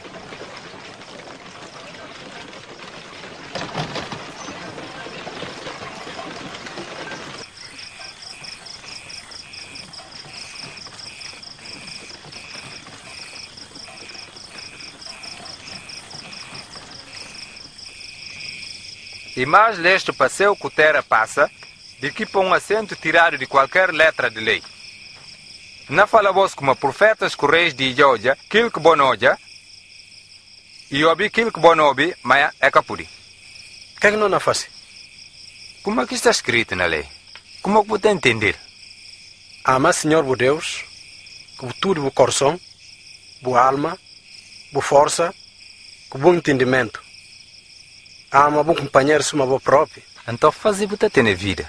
E mais leste passeio que o terra passa, de que para um assento tirado de qualquer letra de lei. Não fala vos como profetas correis de Georgia, aquilo que bonoja, e ouvi aquilo que bonobi, mas é capuri. O que é que não faz? Como é que está escrito na lei? Como é que você entender? Ama Senhor o Deus, com tudo o coração, boa alma, boa força, com bom entendimento. Ama bom companheiro, suma boa própria. Então fazer você ter vida.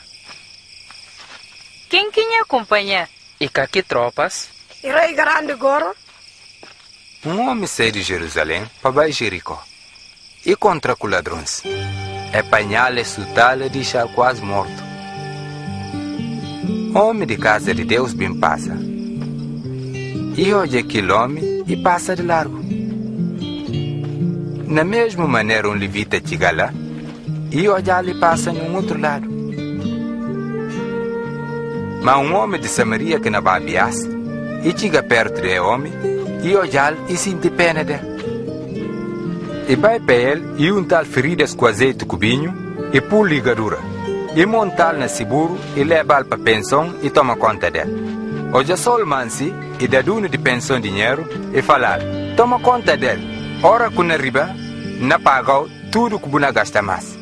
Quem quem é acompanhar? E cá que tropas? E rei grande agora? Um homem saiu de Jerusalém para Jericó e contra com ladrões. Apanhá-lo, assustá-lo e deixá-lo quase morto. Homem de casa de Deus bem passa. E olha aquele homem e passa de largo. Na mesma maneira, um levita chega lá e olha e passa no outro lado. Mas um homem de Samaria que não vai abiasse e chega perto do homem e olha e sente pena dele. E vai para ele e unta feridas com azeite cubinho e pôr ligadura. E monta-lo na seguro e leva-lo para a pensão e toma conta dele. Hoje só o mansi e dá dono de pensão dinheiro e falar, toma conta dele. Ora quando arriba, não paga tudo que você gasta mais.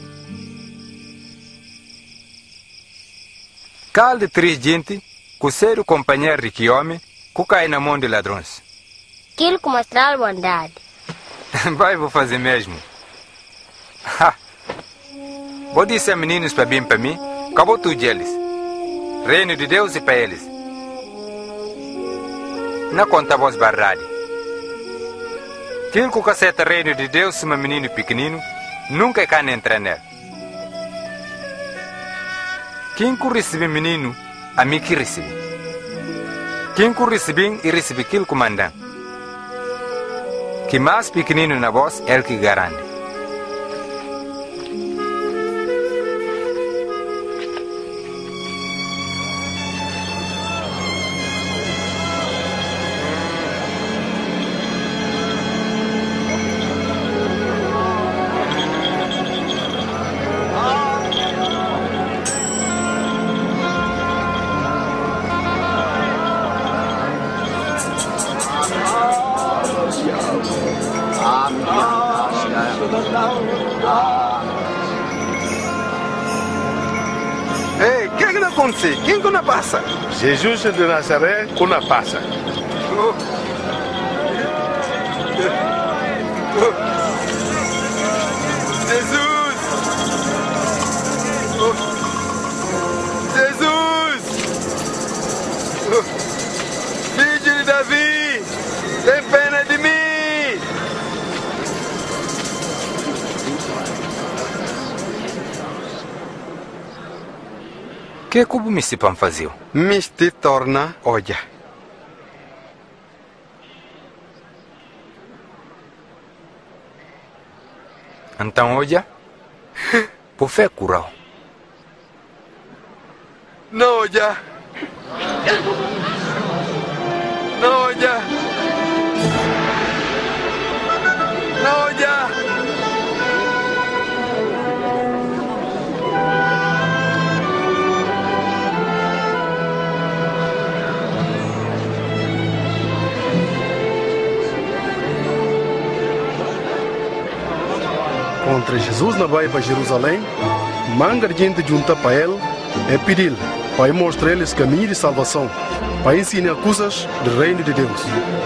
Cal de três gente, que ser o companheiro de que homem, que cai na mão de ladrões. Aquilo que mostrar bondade. Vai, vou fazer mesmo. Ha! Vou dizer meninos para bem para mim, acabou tudo eles. Reino de Deus e para eles. Não conta a voz verdade. Quem que aceita reino de Deus, se um menino pequenino, nunca can entrar nele. Quem que recebe menino, a mim que recebe. Quem que recebe e recebe aquilo que mandam. Que mais pequenino na voz é o que garante. Ei, o que é que não acontece? Quem que não passa? Jesus de Nazaré, que não passa. Oh. Oh. Jesus! Oh. Jesus! Oh. Filho de Davi, tem pena de mim! O que é que o Misti Pam fazia? Misti torna olha. Então olha, por fé curau. Não olha. Não olha. Não olha. Contra Jesus na vai para Jerusalém, manga de gente junta para ele e pedir para mostrar eles caminho de salvação, para ensinar coisas do reino de Deus.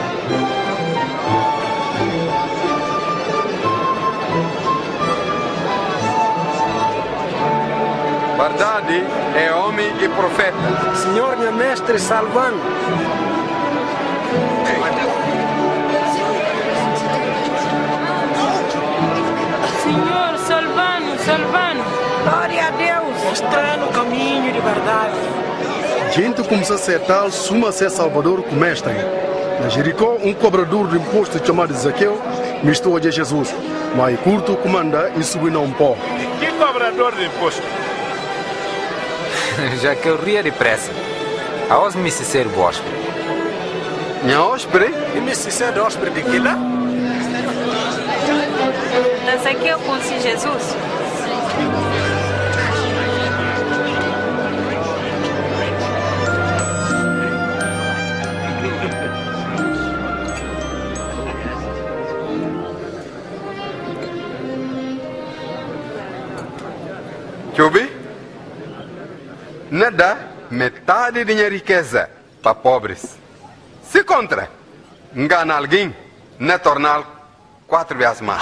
Verdade é homem e profeta. Senhor, meu mestre, salvando. Senhor, salvando, salvando. Glória a Deus. Mostrando o caminho de verdade. Gente começa a acertar suma ser Salvador com mestre. Na Jericó, um cobrador de imposto chamado Zaqueu mistou a Jesus, mas curto comanda e subiu a um pó. Que cobrador de imposto? Já que eu ria depressa. A os me ser o hóspede. Minha hóspede? E me ser hóspede de que lá? Nessa aqui eu conheci Jesus. Chobe? Não dá metade de minha riqueza para pobres. Se contra, engana alguém, não tornar quatro vezes mais.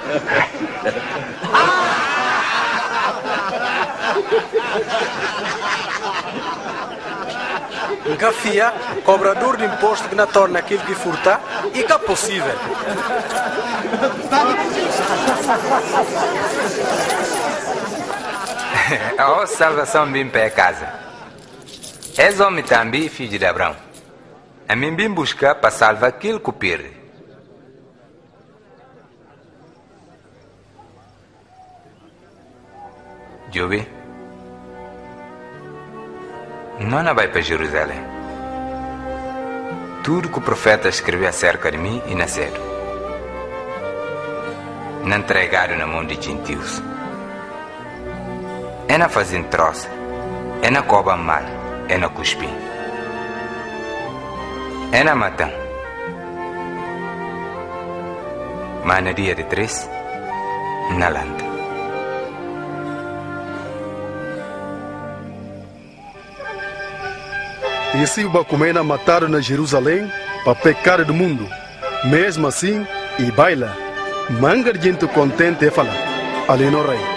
Gafia, cobrador de imposto que não torna aquilo que furta e que é possível. A salvação vim para casa. És homem também, filho de Abraão. A mim vim buscar para salvar aquilo que perde. Jobi, não vai para Jerusalém. Tudo que o profeta escreveu acerca de mim e nascer. Não entregaram na mão de gentios. É na fazendo troça, é na cobra mal, é na cuspir. É na matar. Mas no dia de três, na lanta. E se o Bacumena mataram na Jerusalém para pecar do mundo, mesmo assim, e baila, manga de gente contente e fala, ali no rei.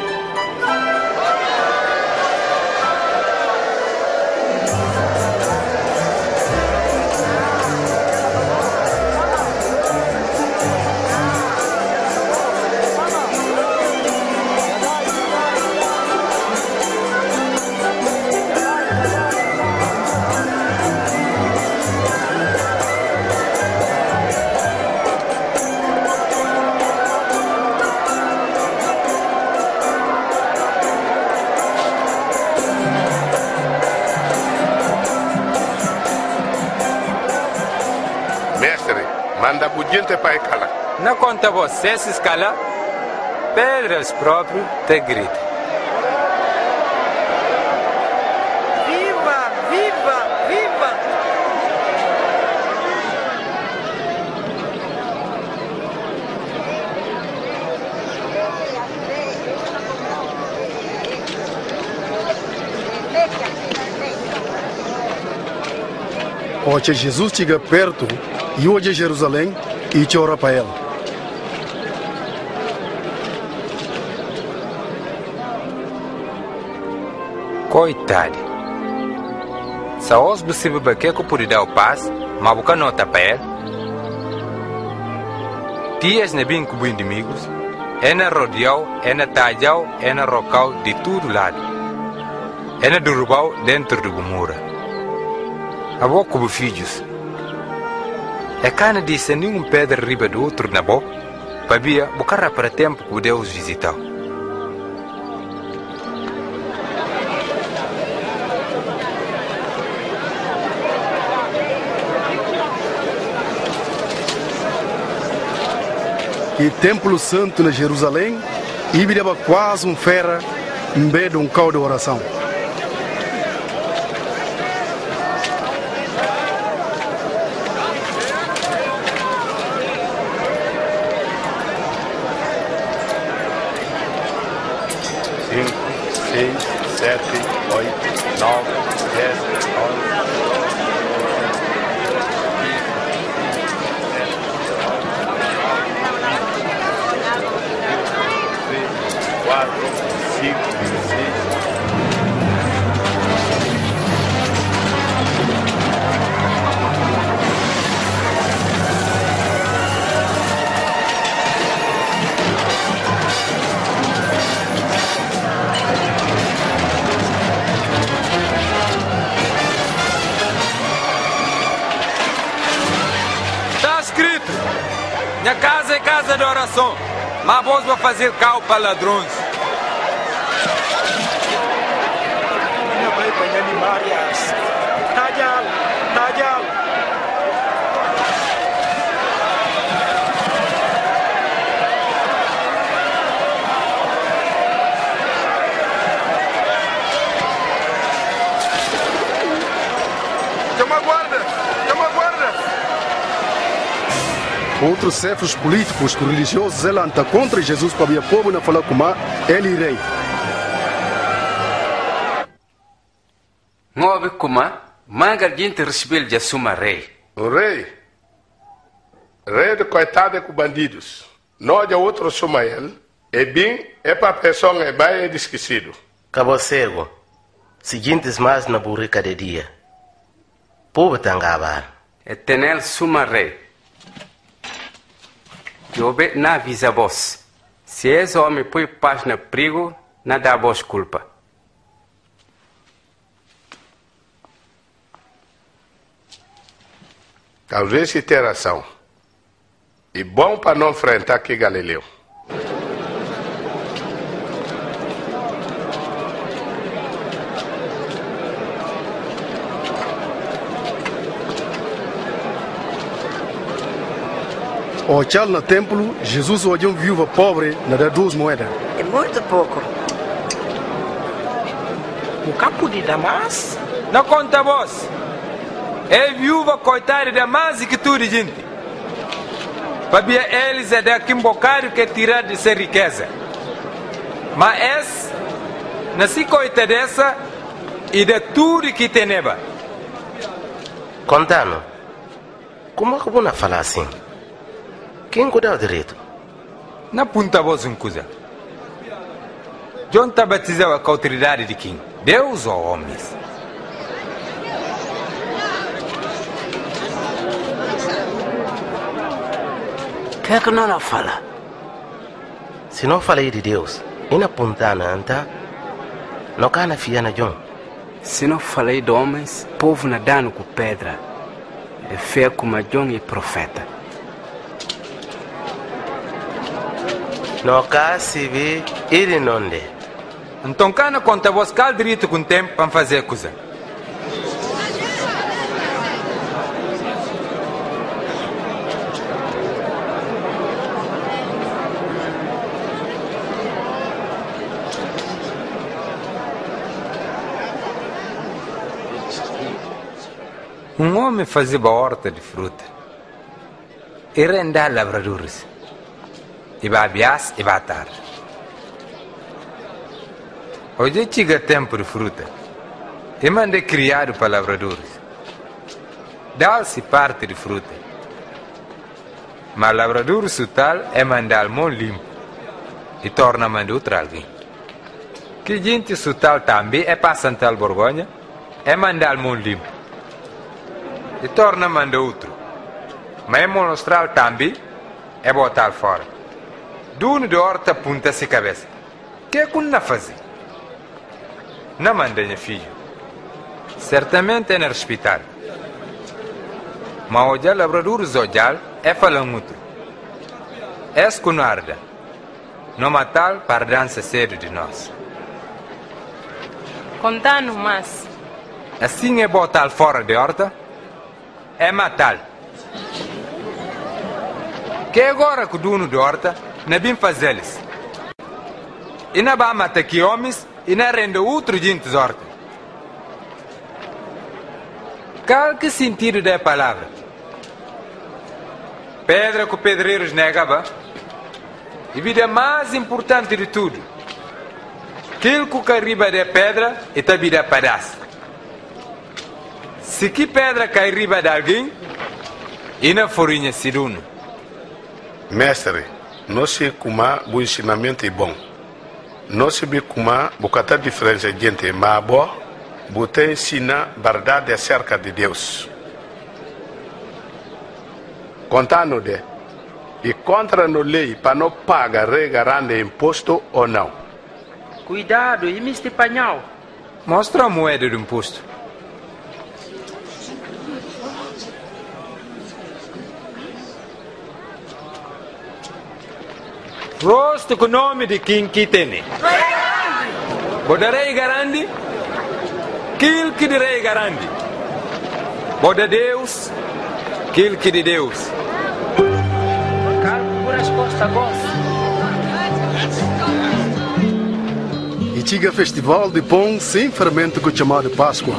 Manda budinte para escala. Não conta você se escala, pedras próprios te grita. Viva, viva, viva! Hoje Jesus chega perto e hoje Jerusalém e te ora para ela. Coitado. Se os possível que eu puder dar o passo, mas boca nota para ele. Tias ne bem com inimigos, é na rodeal, é na talhau, é na rocal de todo lado. É na derrubau dentro do muro. A boca como filhos. É cana disse nenhum pedra riba do outro na boca, para via bocarra para tempo que Deus visitar. E templo santo na Jerusalém, e virava quase um fera, em vez de um cal de oração. cinco, seis, sete, oito, nove, dez, onze. quatro, cinco, seis. Está escrito: minha casa é casa de oração, mas vós vou fazer cal para ladrões. Marias. Tajal, tajal. Chama guarda, chama guarda. Outros chefes políticos e religiosos zelantam contra Jesus para o povo não falar como ele rei. Ngobe kuma, manga gente recebeu de assuma rei. O rei? Rei de coitado com bandidos. Nós outro Sumael, e bem é para pessoa é bem esquecido. Cabo cego, seguintes mais na burrica de dia. Povo tangabar. E tenel suma rei. Jobe na avisa vos. Se esse homem põe paz na perigo, não dá vos culpa. Talvez se tenha razão. E bom para não enfrentar aqui Galileu. Ao chal no templo, Jesus olhou uma viúva pobre na dar duas moedas. É muito pouco. O capo de Damas? Não conta vos. É viúva coitada de Damas e que tudo, gente. Babia eles é daqui um bocado que tirar de ser riqueza. Mas essa, nasci coitada dessa e de tudo que tem neba. Contando, como é que você fala assim? Quem cuida do direito? Na punta voz um coisa. John está batizado com a autoridade de quem? Deus ou homens? O que é que não fala? Se não falei de Deus, e na puntana anta, não cana fia na John. Se não falei de homens, povo nadando com pedra. É fé como John e profeta. No caso, vi ele não de. Então, cana conta vos cal direito com tempo para fazer coisa. Um homem fazia uma horta de fruta. E render lavradores. E vai bias e vai tarde. Hoje chega tempo de fruta. E mandei criado para lavradores. Dá-se parte de fruta. Mas lavrador sutal é mandar mão limpo. E torna a mandar outra alguém. Que gente sutal também é para Santal Borgonha. É mandar mão limpo. E torna a mandar outro. Mas é monostral também é botar fora. Dono de horta punta-se cabeça. Que é que não fazer? Não manda minha filho. Certamente é no hospital. Mas hoje o labrador zojal é falando outro. É que não arda. Não matar para dança cedo de nós. Contando mais. Assim é botar fora de horta? É matar. Que agora que o dono de horta não bem fazê-los. E não vai matar que homens e não rende outro gente horta. Qual que sentido da palavra? Pedra que o pedreiros negava. E vida mais importante de tudo. Aquilo que arriba da pedra e a vida pedaço. Se que pedra cai riba de alguém, e na forinha siruno. Mestre, não sei como o ensinamento é bom. Não sei como bocata diferença gente, mas bom, você ensina a verdade acerca de Deus. Contando de, e contra a lei para não pagar regarando imposto ou não. Cuidado, e me espanhol. Mostra a moeda do imposto. Rosto com o nome de quem que tem. Boda rei garante, quil que de rei garante. Boda Deus, quil que de Deus. Calma por as costas, gosto. E chega festival de pão sem fermento que chamado Páscoa.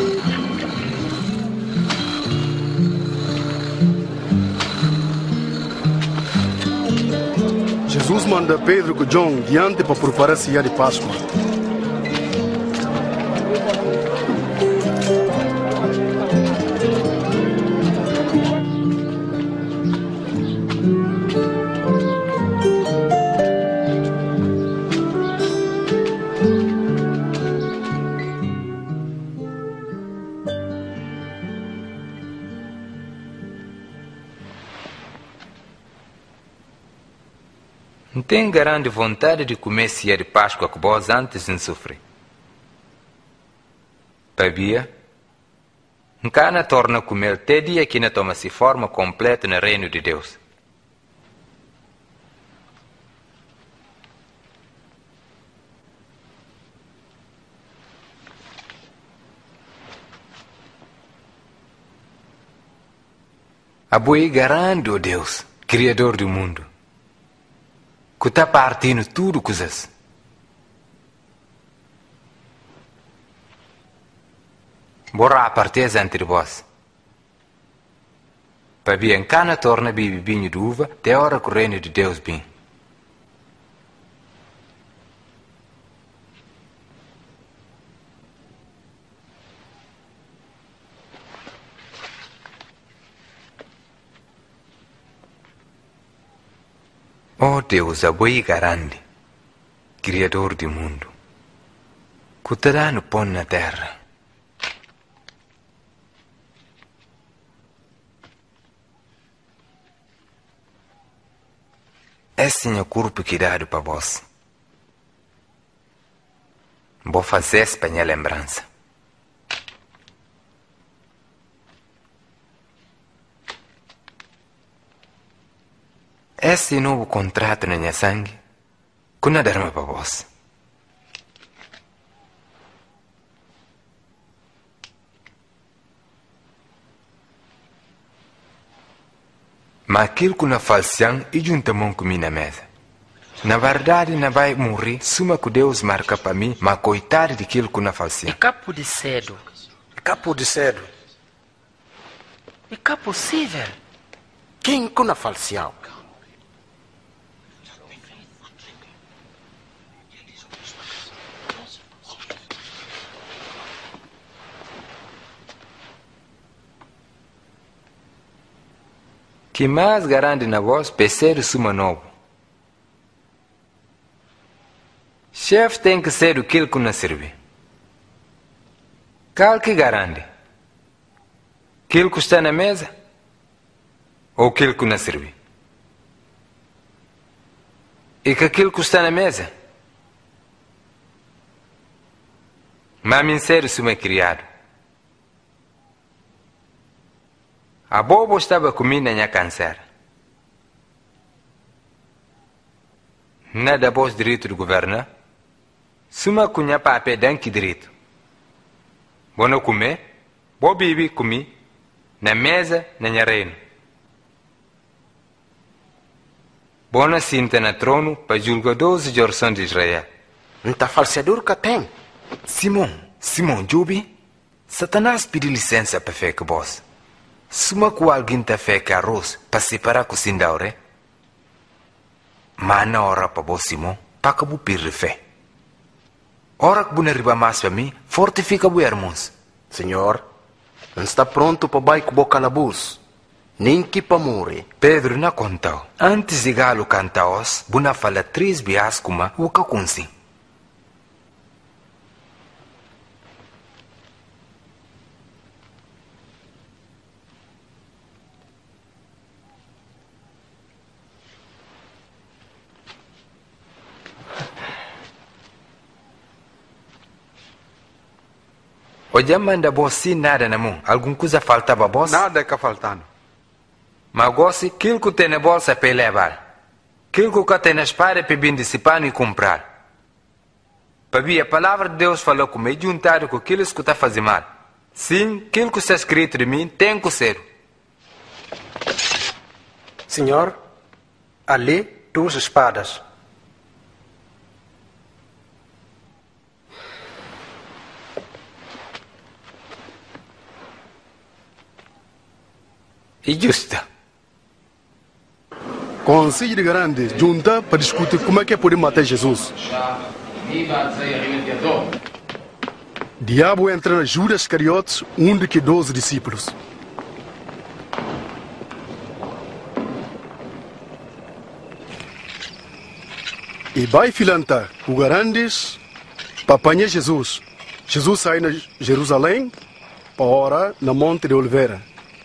Jesus manda Pedro e João diante para preparar a ceia de Páscoa. tem grande vontade de comer ceia de Páscoa com vós antes de sofrer. Sabia? Cana torna a comer até dia que não toma-se forma completa no reino de Deus. Aboi grande, ó Deus, Criador do mundo, que está partindo tudo coisas. Borra a parteza entre vós. Para bem cana torna bibi vinho de uva, até a hora que o reino de Deus vem. Oh Deus, aboi grande, Criador do mundo, que te dá no pão na terra. Esse é o corpo que dado para vós. Vou fazer para minha lembrança. Esse novo contrato na minha sangue, que não derrama para vós. Mas aquilo que não falsiam e juntamos comigo na mesa. Na verdade, não vai morrer, suma que Deus marca para mim, mas coitado de aquilo que não falsiam. É capo de cedo. É capo de cedo. É cá possível. Quem que não falsião? Que mais garante na voz pecer suma novo. Chefe tem que ser aquilo que não serve. Qual que garante? Aquilo que está na mesa? Ou aquilo que não serve? E que aquilo que está na mesa? Mas mim ser suma criado. A bobo estava comigo na minha câncer. Nada bom direito do governo. Suma cunha papel danque direito. Bom não comer, bom beber comi, na mesa, na minha reino. Bom não sinta na trono para julgadores de oração de Israel. Não está falseador que tem. Simão, Simão, Jubi, Satanás pediu licença para fé que boss. Suma que alguém está fé que arroz para separar com o sindaure. Mas na hora para você, Simão, para que você perde fé. Hora que você arriba mais para mim, fortifica os irmãos. Senhor, não está pronto para baixo com o calabouço. Nem que para morrer. Pedro não contou. Antes de galo cantar os, você fala três vezes como o que consigo. Hoje manda você nada na mão. Alguma coisa faltava boss? Nada que faltando. Mas gosto aquilo que tem na bolsa para levar. Aquilo que tem na espada para vir dissipar e comprar. Para ver a palavra de Deus falou comigo juntado com aquilo que está fazendo mal. Sim, aquilo que está escrito de mim tem que ser. Senhor, ali duas espadas. E justa. Conselho de grande junta para discutir como é que podemos matar Jesus. Diabo entra na Judas Iscariotes, um de que doze discípulos. E vai filanta com grandes para apanhar Jesus. Jesus sai na Jerusalém para orar na Monte de Oliveira.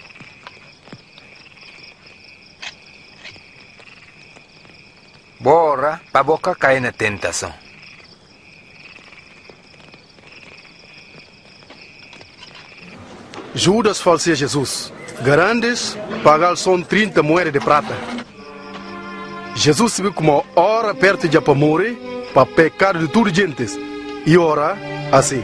Boa ora para boca cair na tentação. Judas falsia Jesus. Grandes pagar só trinta moedas de prata. Jesus se viu como hora perto de para morrer, para pecado de tudo gentes. E ora assim.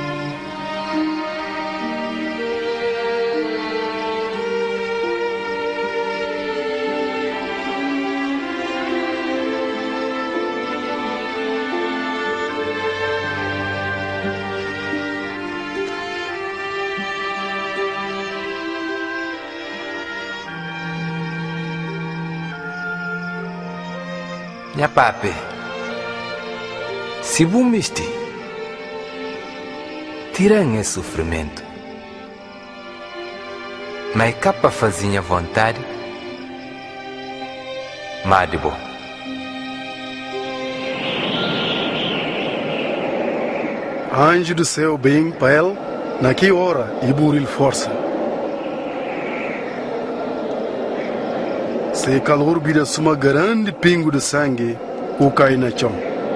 Minha papi, se bumiste, tira esse sofrimento. Mas capa fazinha vontade, mas de bom. Anjo do céu bem para ele, naquela hora, e buril força. Se calor vira uma grande pingo de sangue, o cai na chão.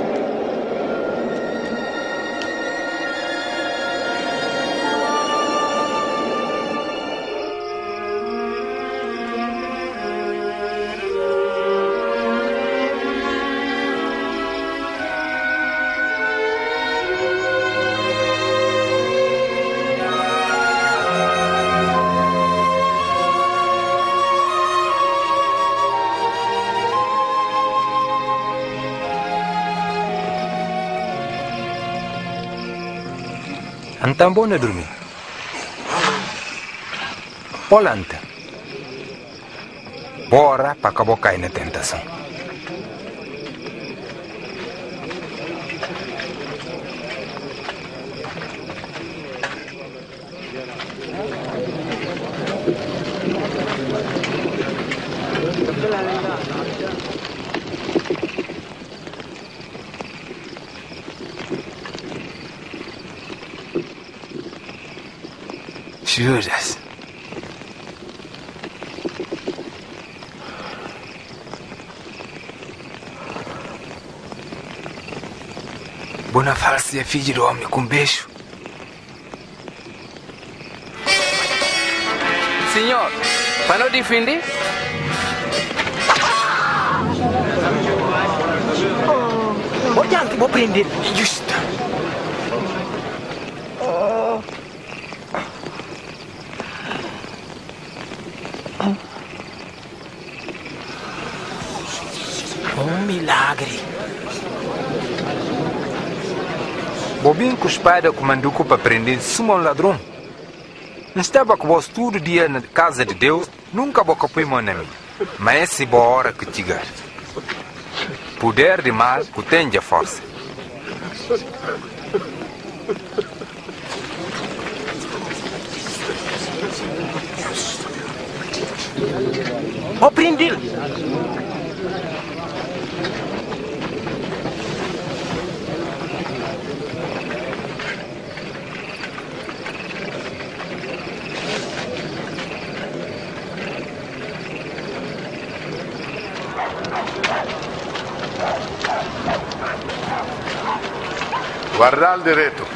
Então, bom é dormir. Polanta. Bora para acabar cair na tentação. Judas. Bona falsa é filho do homem com beijo. Senhor, para não defender? Oh, olha que vou prender. Justa. Milagre. Bobinho com espada comanduco para prender suma um ladrão. Não estava com vós todo dia na casa de Deus, nunca boca põe mão na mim. Mas essa é boa hora que chegar. Poder de mal que tem a força. Vou prender. Guardar direito.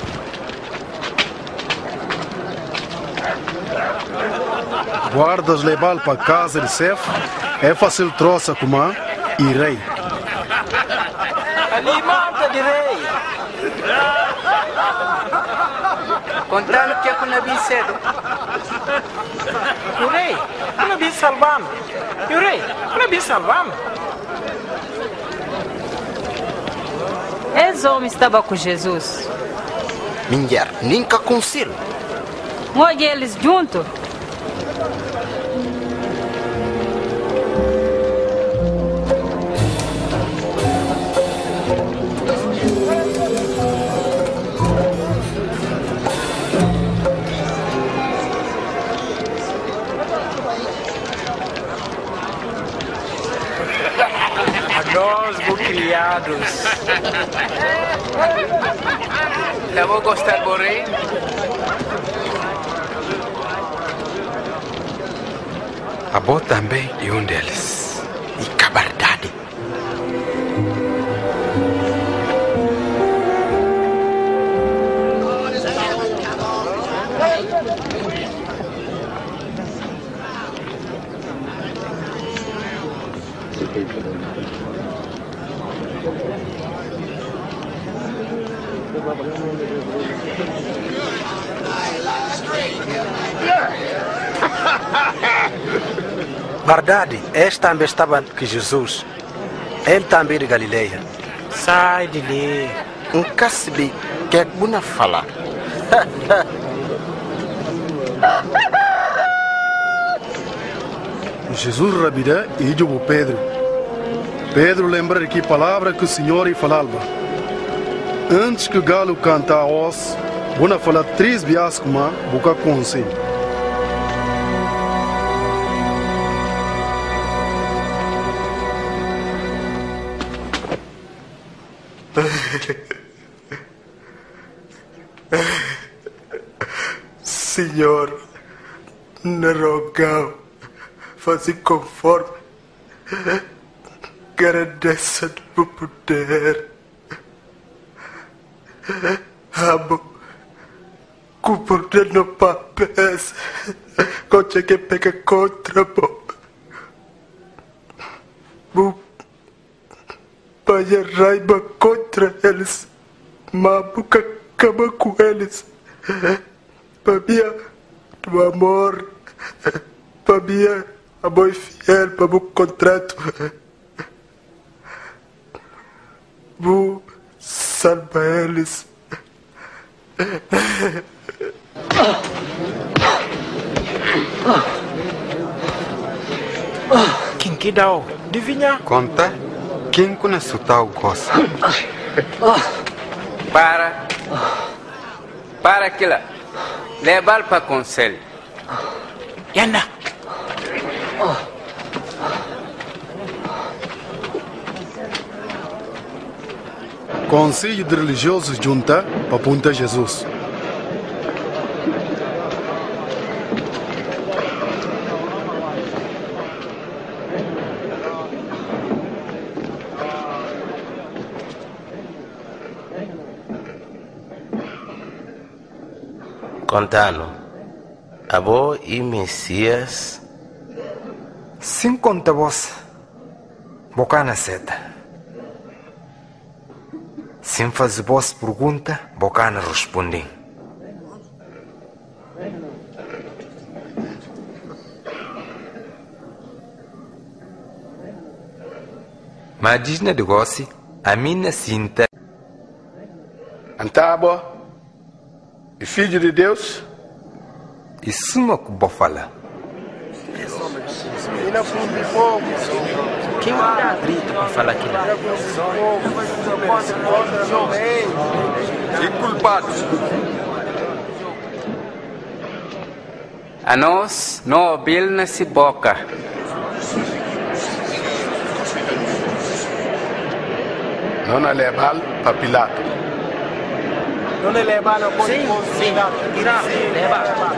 Guardas levá-lo para casa de Sef, é fácil troça com a e rei. Alimenta de rei. Contando que é com o Nabi cedo. O rei, o Nabi salvando. E o rei, o Nabi salvando. Esse homem estava com Jesus. Mulher, nunca consigo. Olha eles juntos. Nós, criados. Eu vou gostar do rei. A boa também é um deles. E que verdade. Verdade, esta também estava que Jesus. Ele também de Galileia. Sai de ali. Um casbi que é buna falar. Jesus rabida e o Pedro. Pedro lembra que palavra que o Senhor lhe falava. Antes que o galo canta a os, buna falar três vezes como a boca consciente. Senhor, na rogão, faze conforme, agradeça do poder. Amo, comportando papéis, contra que pega contra bom. Bu, pai raiva contra eles, mas nunca acaba com eles. Babia, do amor, Babia, amor fiel para o contrato. Vou salvar eles. Quem que dá? Adivinha? Conta, quem conhece o tal gosta? Para. Para aquilo. Leva para conselho. Yanda. Conselho de religiosos junta para apontar Jesus. Contando, Abo e Messias. Sim, conta vos. Bocana seta. Sim, faz vos pergunta, Bocana responde. Mas diz na negócio, a minha cinta. Antabo, e filho de Deus, e suma que vou falar. Quem dá grito para falar aquilo? E culpados. A nós não obil nessa boca. não é levar para Pilato. Não é levar para Pilato. Sim, sim, levar.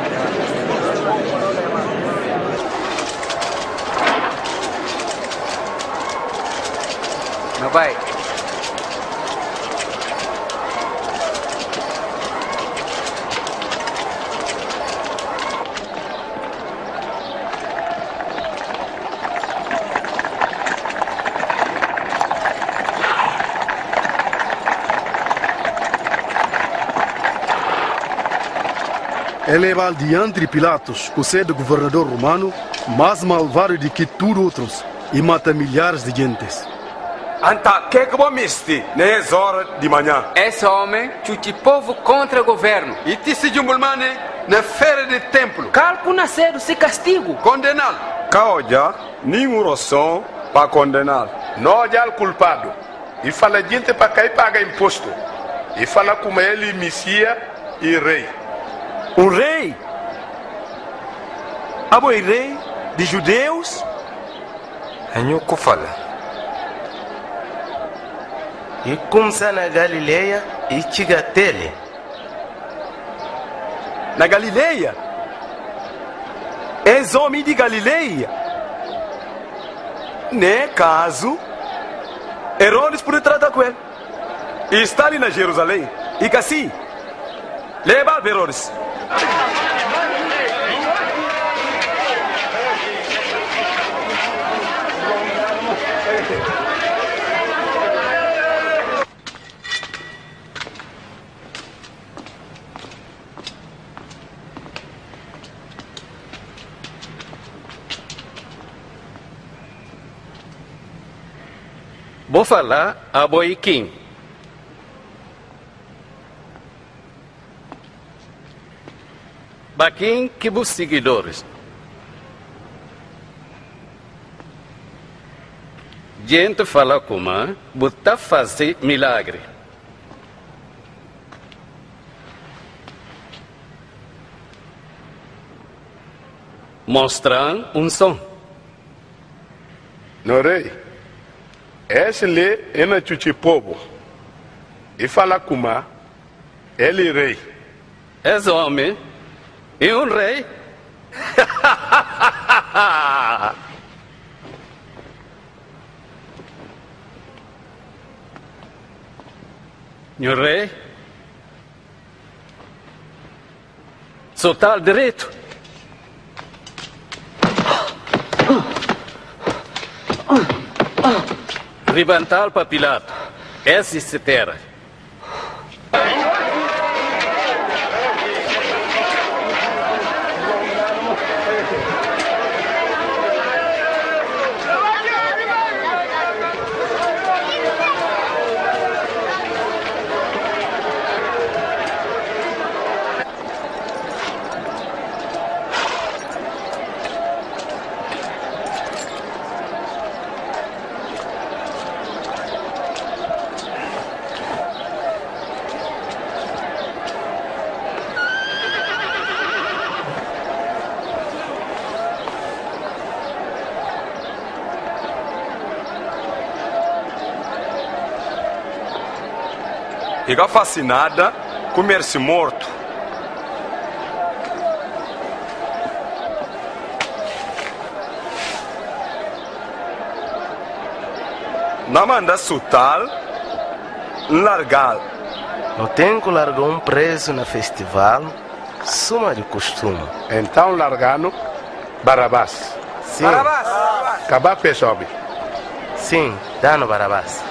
Não vai. É levar diante de Pilatos, que é o governador romano, mais malvado do que todos outros, e mata milhares de gentes. Anta, que que bom misti, nessa hora de manhã. Esse homem chuti povo contra o governo. E te se jumbulmane na feira de templo. Calpo nascer se castigo. Condená-lo. Caoja, nenhum roção para condenar. Não é o culpado. E fala gente para cair paga imposto. E fala como ele Messias e rei. Um rei? Abo e rei de judeus? Anho que fala. E começa na Galileia e chega até ele. Na Galileia? És homem de Galileia? Ne caso, Herodes pode tratar com ele. E está ali na Jerusalém. E que assim, leva Herodes. Vou falar a Boiquim. Baquim que vos seguidores. Gente fala como botar fazer milagre. Mostrar um som. No rei, esse lê é na chuchi povo. E fala como ele rei. És homem e um rei. Meu rei, sou tal direito. Ribantal para Pilato, essa é a terra. Fica fascinada comer-se morto. Não manda sutal, largar. Não tenho que largar um preso na festival, suma de costume. Então largando Barabás. Sim. Barabás. Acabar pessoal. Sim, dá no Barabás.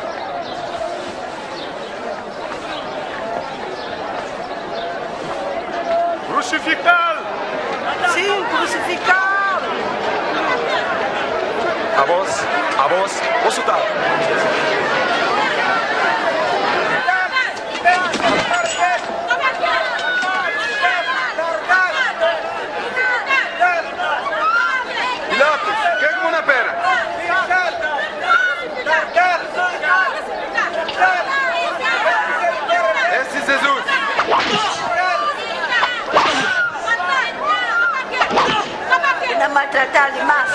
Crucificá-lo! Sim, crucificá-lo! A voz, a voz, vou soltar. Pilatos, que é como na pena? Esse é Jesus. Não maltratar demais.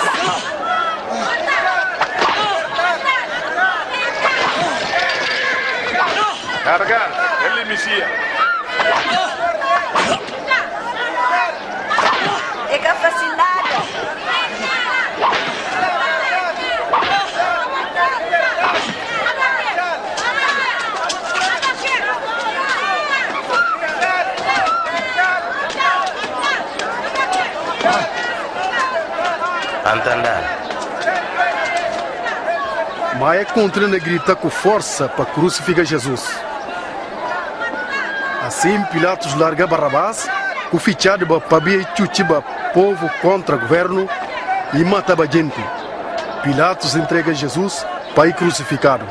Largar, ele é Messias. Fica fascinado. Entendeu? Mas é contra grita com força para crucificar Jesus. Assim Pilatos larga Barrabás, com fichado para bia chuchiba povo contra o governo e matava gente. Pilatos entrega Jesus para ir crucificado.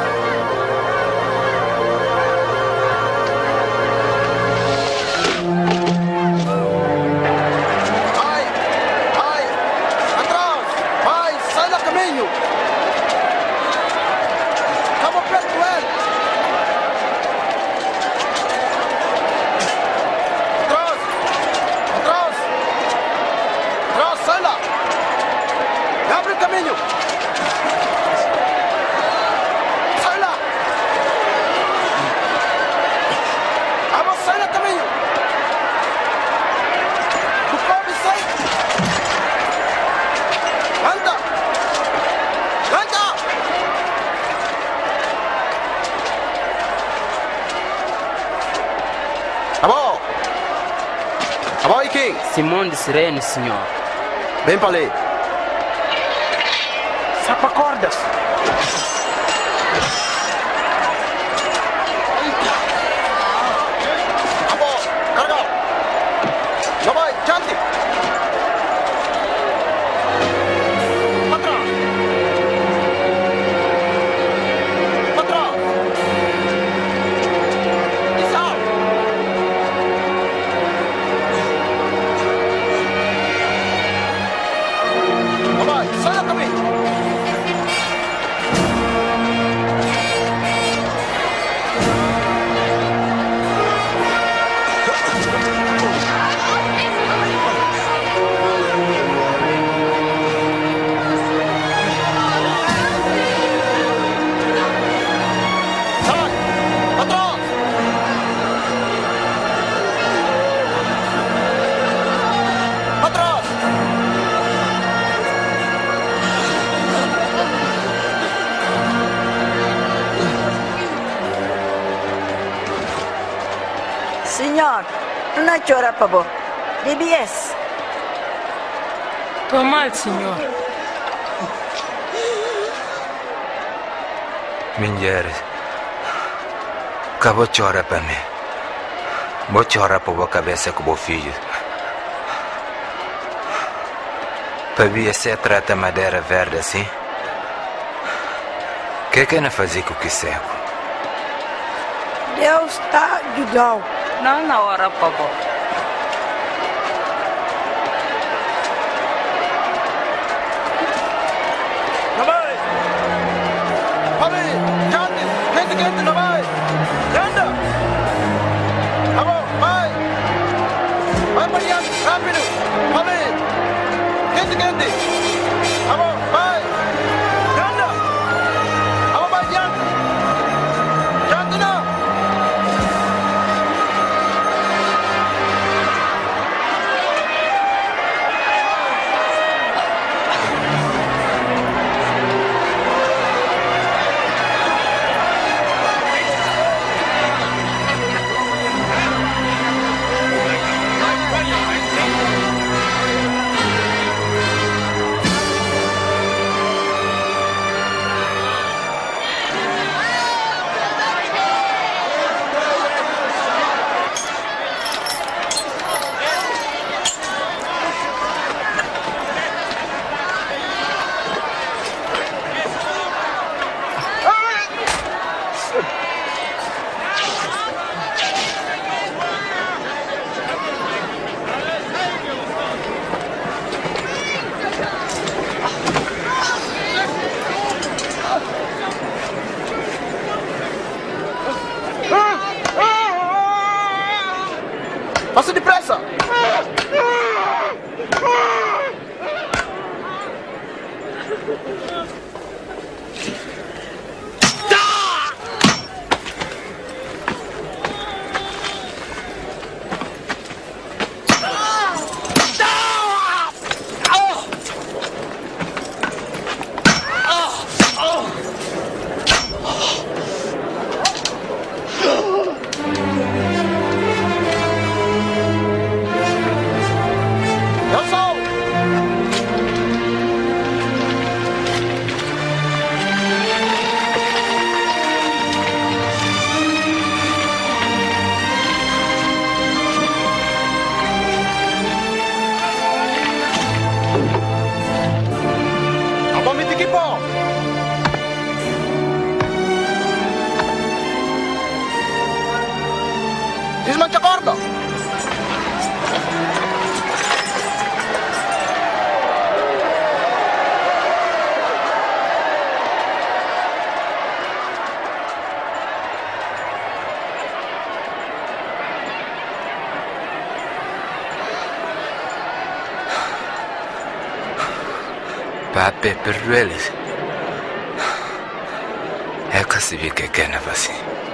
Simão de Sirene, senhor. Bem para ali. Sapa cordas. Vamos, carga. Não vai, chante. Senhor, não chora para você. D B S. Tô mal, senhor. Minjeres. Acabou de chorar para mim. Vou chorar para a cabeça com o filho. Para ver se trata madeira verde assim. O que é que não fazer com o que seco? Deus está ajudando. Não na hora, papo. Namai! Papi! Janti! Quente, quente, namai! Janda! Vamos, vai! Vai para diante, rápido! Papi! Quente, quente! Vamos, vai! Janda! Vamos para diante! Janti não! Faça depressa! Eu sou! Vamos de equipo! Desmancha a corda! Pape perrueles. É que se vê que é na vacina.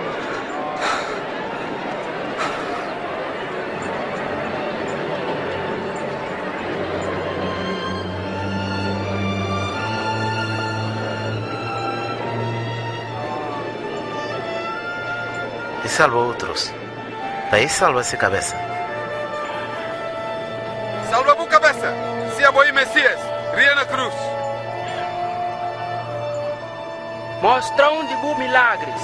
E salva outros. Daí salva-se cabeça. Salva a cabeça. Se a boi Messias, Riana Cruz. Mostrão de bu milagres.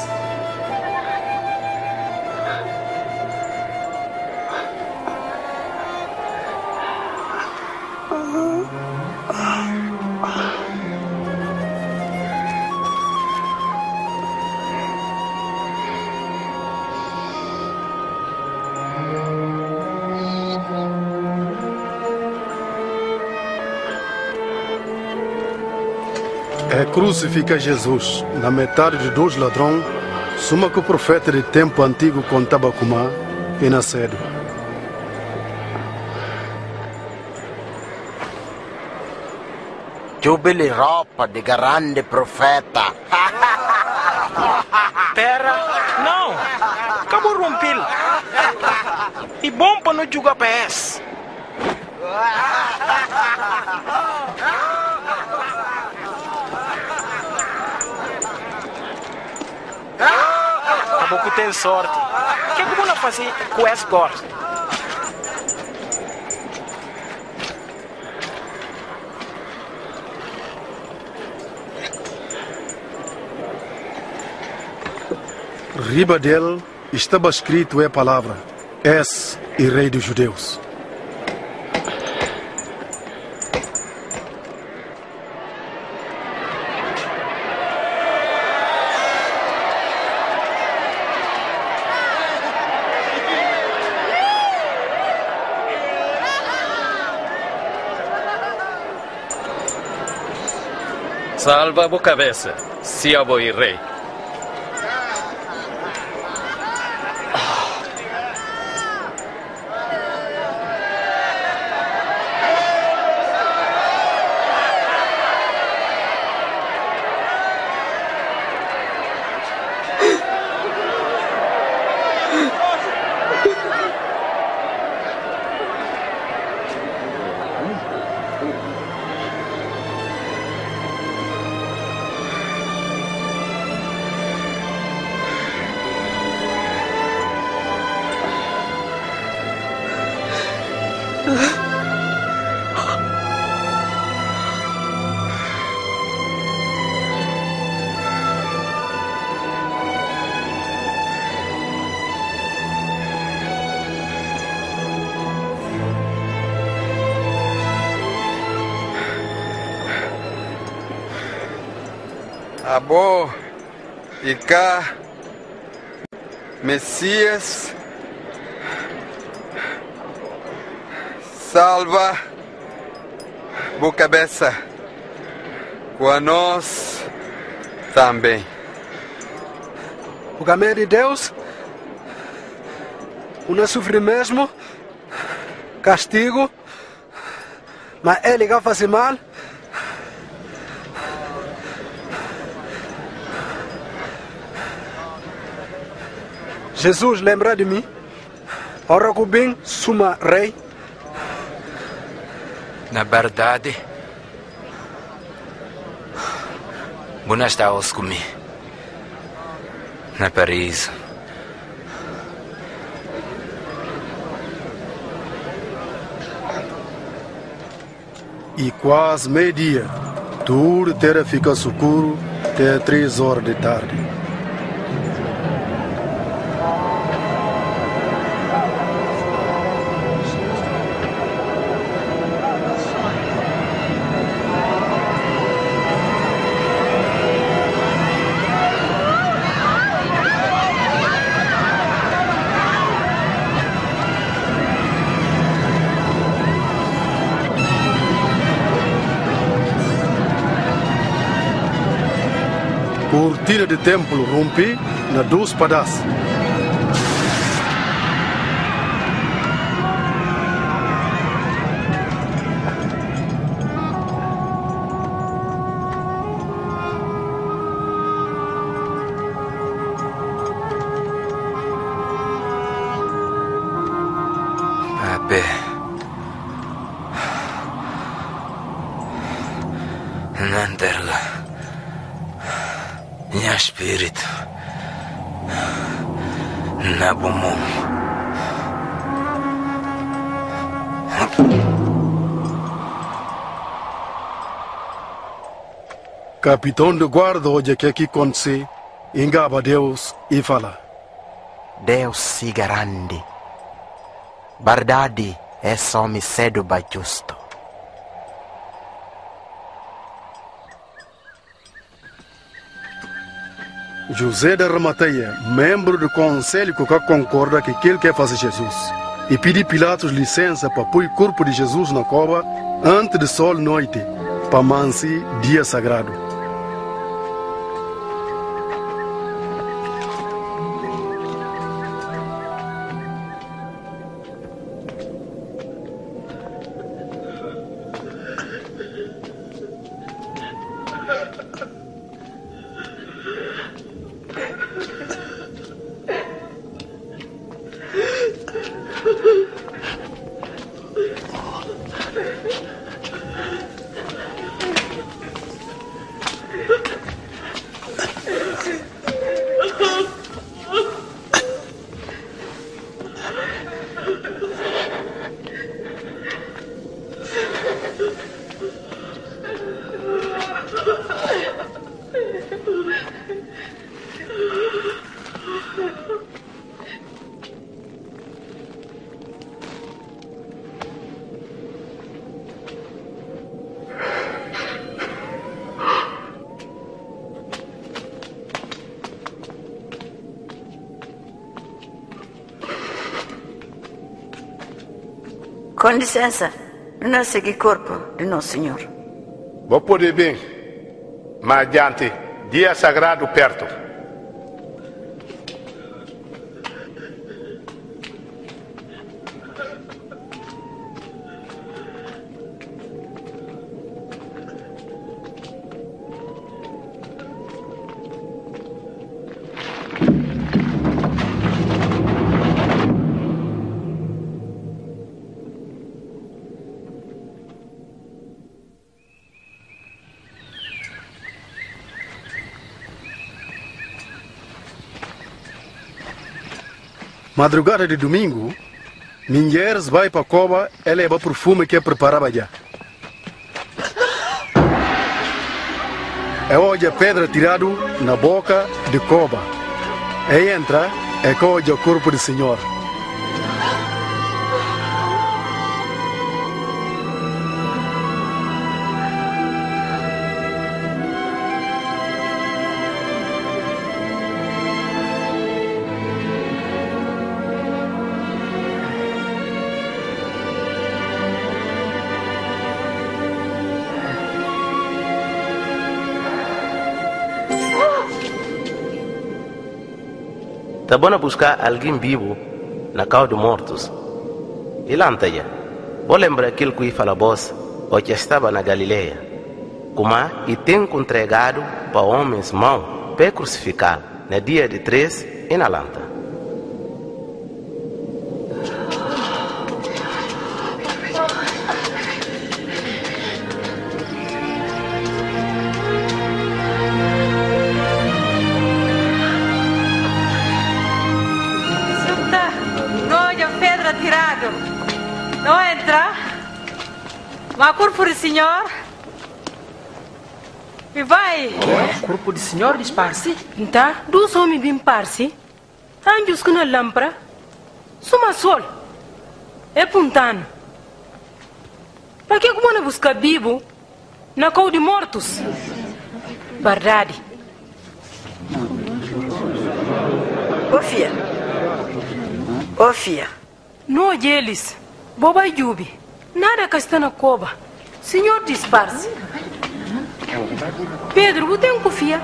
É crucifica Jesus na metade de dois ladrões, suma que o profeta de tempo antigo contava como e nascido. Jubile roupa de grande profeta. Pera, não! Acabou rompil. E bom para não jogar P S. Acabou que tem sorte. O que é que vou fazer com esse agora. Riba dele estava escrito a palavra: És o Rei dos Judeus. Salva a cabeça, sia boi rei. Abo, Ica, Messias, salva boa cabeça, com a nós também. O caminho de Deus, não sofre mesmo castigo, mas ele que faz mal. Jesus lembra de mim, ora que bem suma rei. Na verdade, você está comigo na Paris. E quase meio-dia, tudo terá ficado escuro até três horas de tarde. Cortina de templo rompe na dois pedaços. Papi, não enterga. Minha espírito na bom. Capitão de guarda hoje que aqui acontece, engaba Deus e fala: Deus se grande. Verdade é só me cedo ba justo. José de Arimateia, membro do conselho que concorda que aquele quer fazer Jesus, e pedi Pilatos licença para pôr o corpo de Jesus na cova antes de sol noite, para mansi dia sagrado. Com licença, não segui corpo de Nosso Senhor. Vou poder bem, mas adiante, dia sagrado perto. Madrugada de domingo, mulheres vai para a cova e leva perfume que preparava já. E hoje a pedra tirado na boca de cova. E entra e coge o corpo do Senhor. Tá bom buscar alguém vivo na causa de mortos. E lá já. Vou lembrar aquilo que fala vós, o que estava na Galileia. Como e tem entregado para homens maus para crucificar no dia de três e na lanta. Não entra, mas corpo do Senhor e vai. O corpo do Senhor disparce? Então, dois homens bem parse, anjos com a lâmpada, suma sol, é puntano. Para que como não busca vivo na causa de mortos? Verdade. Ô filha, ô filha. Não eles. Boba e Jubi, nada que está na cova. Senhor disfarce. Pedro, você tem confia?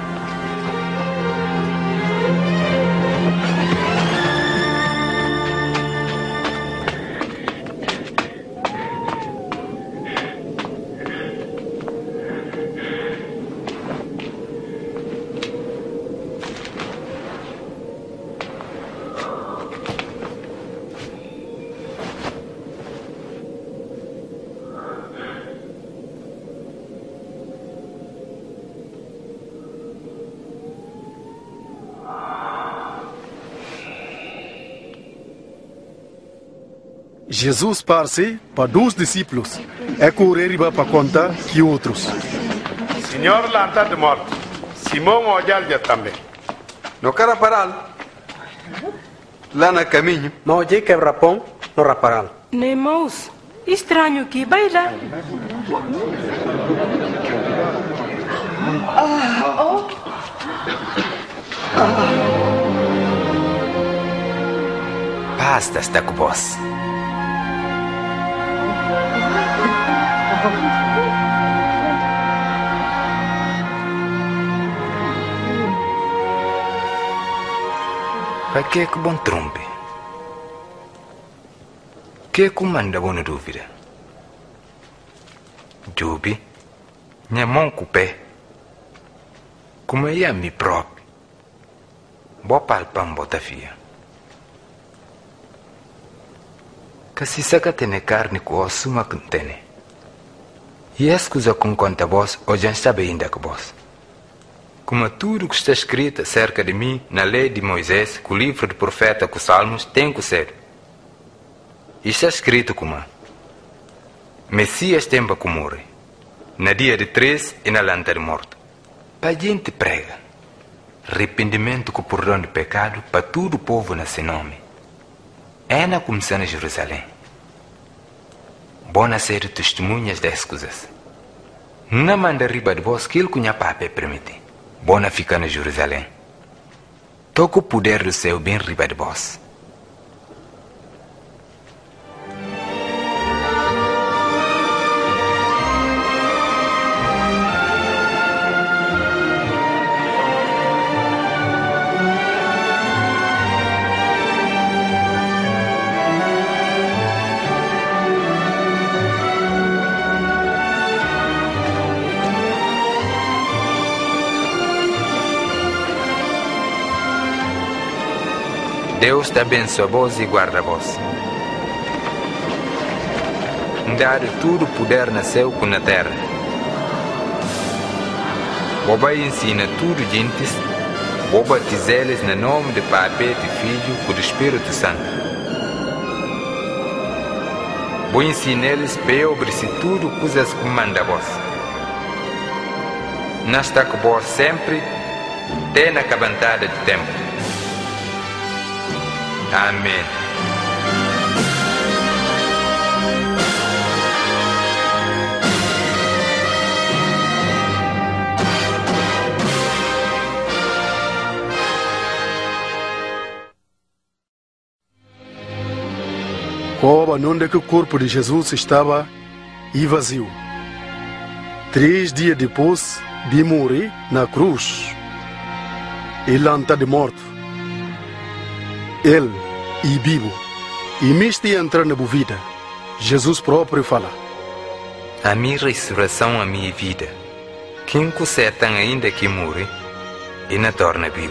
Jesus parse para dois discípulos e correr para contar que outros. Senhor lanta de morto, Simão olha também. Não quero parar. Lá no caminho. Mas hoje quebra pão, não raparal. Nem mouse, estranho que vai lá. Ah, oh. Basta estar com vós. Para que é que bom trompe? Que é que manda boa dúvida? Jubi, minha mão com o pé. Como é a mim próprio. Boa palpam bota fia. Que se saca tem carne com osso, mas não tem. E é coisa com conta vós, ou já está bem ainda com vós. Como tudo que está escrito acerca de mim na lei de Moisés, com o livro do profeta, com os salmos, tem que ser. Está escrito como Messias tem para morrer, na dia de três e na lanta de morte. Para a gente prega arrependimento com perdão de pecado para todo o povo nesse nome. É na começar em Jerusalém. Bona ser testemunhas das coisas. Não manda riba de vós que ele cunha pape permite. Bona ficar na Jerusalém. Toca o poder do céu bem riba de vós. Deus te abençoe vós e guarda vós. Dar tudo poder na céu como na terra. Boba ensina tudo gentes, vou batizá-los no nome do Pai, do Filho e do Espírito Santo. Vou ensinar-lhes para obedecer tudo coisas que manda vós. Nós está com vós sempre, até na cabantada do tempo. Amém. Coba onde que o corpo de Jesus estava e vazio. Três dias depois de morrer na cruz, ele está de morto. Ele e vivo, e mesmo entrar na vida, Jesus próprio fala: a minha ressurreição, a minha vida, quem consertam ainda que morre, e não torna vivo.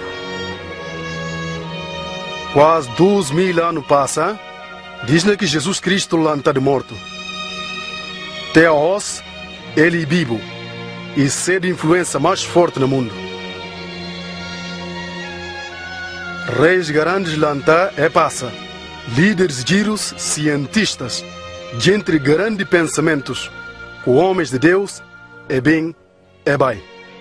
Quase dois mil anos passam, diz-nos que Jesus Cristo lá está de morto. Até hoje, ele é vivo, e ser de influência mais forte no mundo. Reis grandes lanta é passa, líderes giros, cientistas, gente grande pensamentos, com homens de Deus é bem, é bem.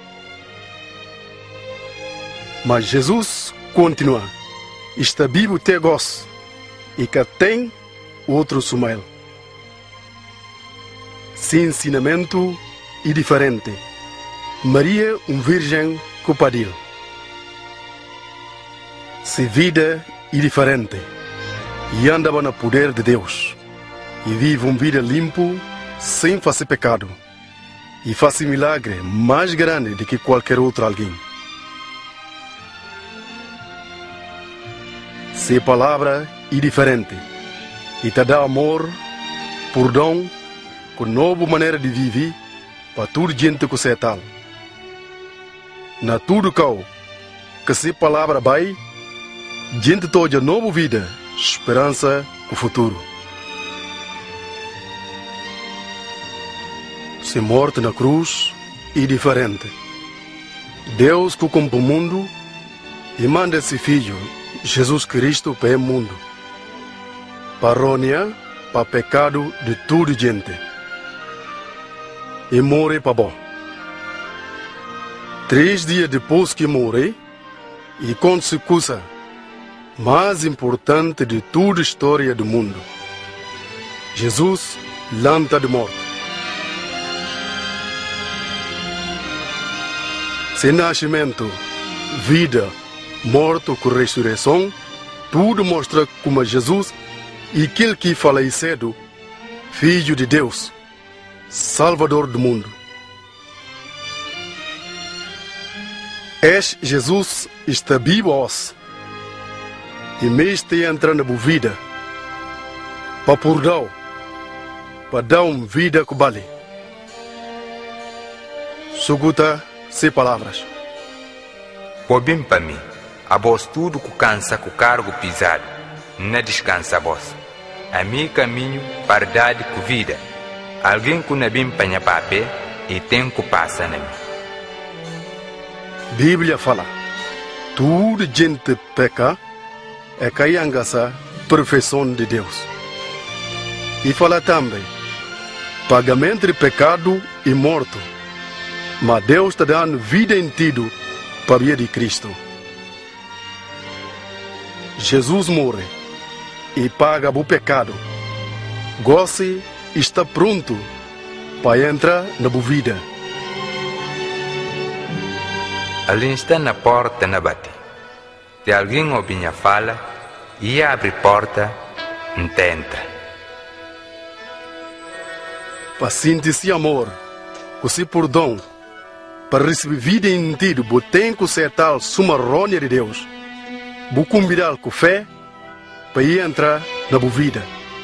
Mas Jesus continua, está vivo até gosto, e que tem outro sumail. Seu ensinamento é diferente. Maria, uma virgem copadil. Se vida é diferente e andava no poder de Deus e vive uma vida limpo sem fazer pecado e faz milagre mais grande do que qualquer outro alguém. Se palavra é diferente e te dá amor, perdão, com nova maneira de viver para toda gente que é tal. Na tudo que se palavra vai, gente toda nova vida, esperança o futuro. Se morte na cruz é diferente. Deus que comprou o mundo e manda esse filho, Jesus Cristo, para o mundo. Parónia para pecado de toda gente. E morre para bom. Três dias depois que morre, e consequência mais importante de toda a história do mundo. Jesus lanta de morte. Sem nascimento, vida, morte com ressurreição, tudo mostra como Jesus e aquele que faleceu, Filho de Deus, Salvador do mundo. És Jesus está vivo hoje. E mesmo entra na vida, para perdão, para dar uma vida que vale. Suguta sem palavras. Por bem para mim, a vós tudo que cansa com o cargo pisado, não descansa a vós. A mim caminho, verdade com vida. Alguém que não bem para papel e tem que passar na mim. Bíblia fala, toda gente peca, é cair a perfeição de Deus. E fala também, pagamento de pecado e morto, mas Deus está dando vida em tido para via de Cristo. Jesus morre e paga o pecado. Gosse está pronto para entrar na boa vida. Ali está na porta na bate. Se alguém ouvir a fala e abre porta, entra. Para sentir amor, que por dom, para receber vida em ti, você tem que ser tal suma ronha de Deus. Você convidar com fé para ir entrar na boa vida.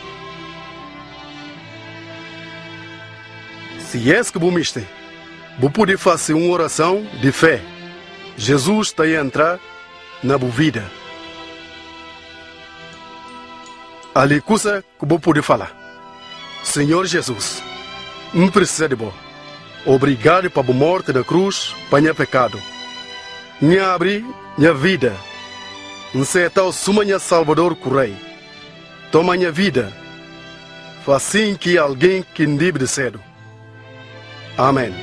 Se é que você está, você pode fazer uma oração de fé. Jesus está a entrar na boa vida. Ali coisa que você pode falar. Senhor Jesus, não precisa de você. Obrigado para a morte da cruz para meu pecado. Minha abre minha vida. Não sei tal suma minha Salvador Correio. Toma minha vida. Faz assim que alguém que deve de cedo. Amém.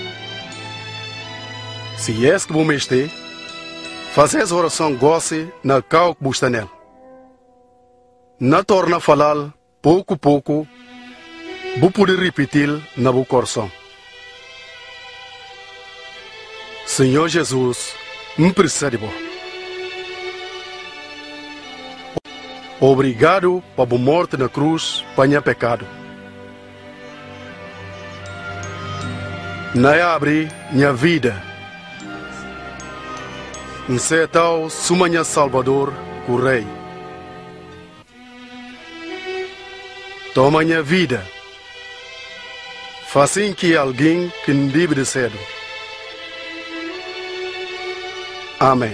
Se é que você está, faz essa oração goce na cal que você está nela. Não torna a falar pouco a pouco. Você pode repetir na seu coração. Senhor Jesus, não precisa de você. Obrigado por a morte na cruz para meu pecado. Não abre minha vida. Não sei tal suma minha Salvador Correio. Toma minha vida. Faz assim que alguém que não deve de cedo. Amém.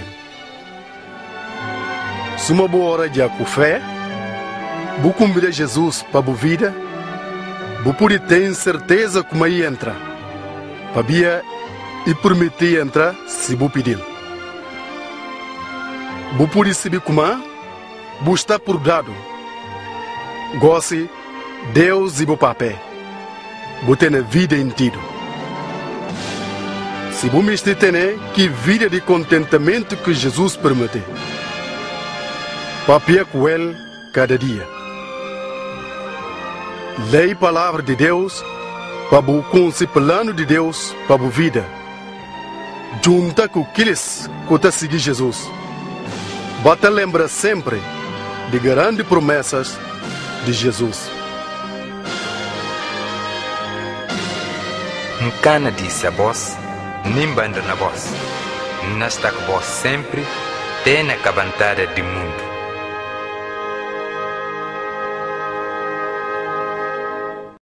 Se uma boa hora de com fé, você convida Jesus para a boa vida, você pode ter certeza como aí entra, para via e permitir entrar se você pedir. Você pode saber como é, você está por dado. Goste Deus e o papel. Você tem vida em ti. Se você tem que vida de contentamento que Jesus permite. Papia com ele cada dia. Leia a palavra de Deus para o plano de Deus para a vida. Junta com aqueles que estão seguindo Jesus. Bata lembra sempre de grandes promessas de Jesus. Nkana disse a vós, nem banda na voz. Nós está com vós sempre, tem na cabantada do mundo.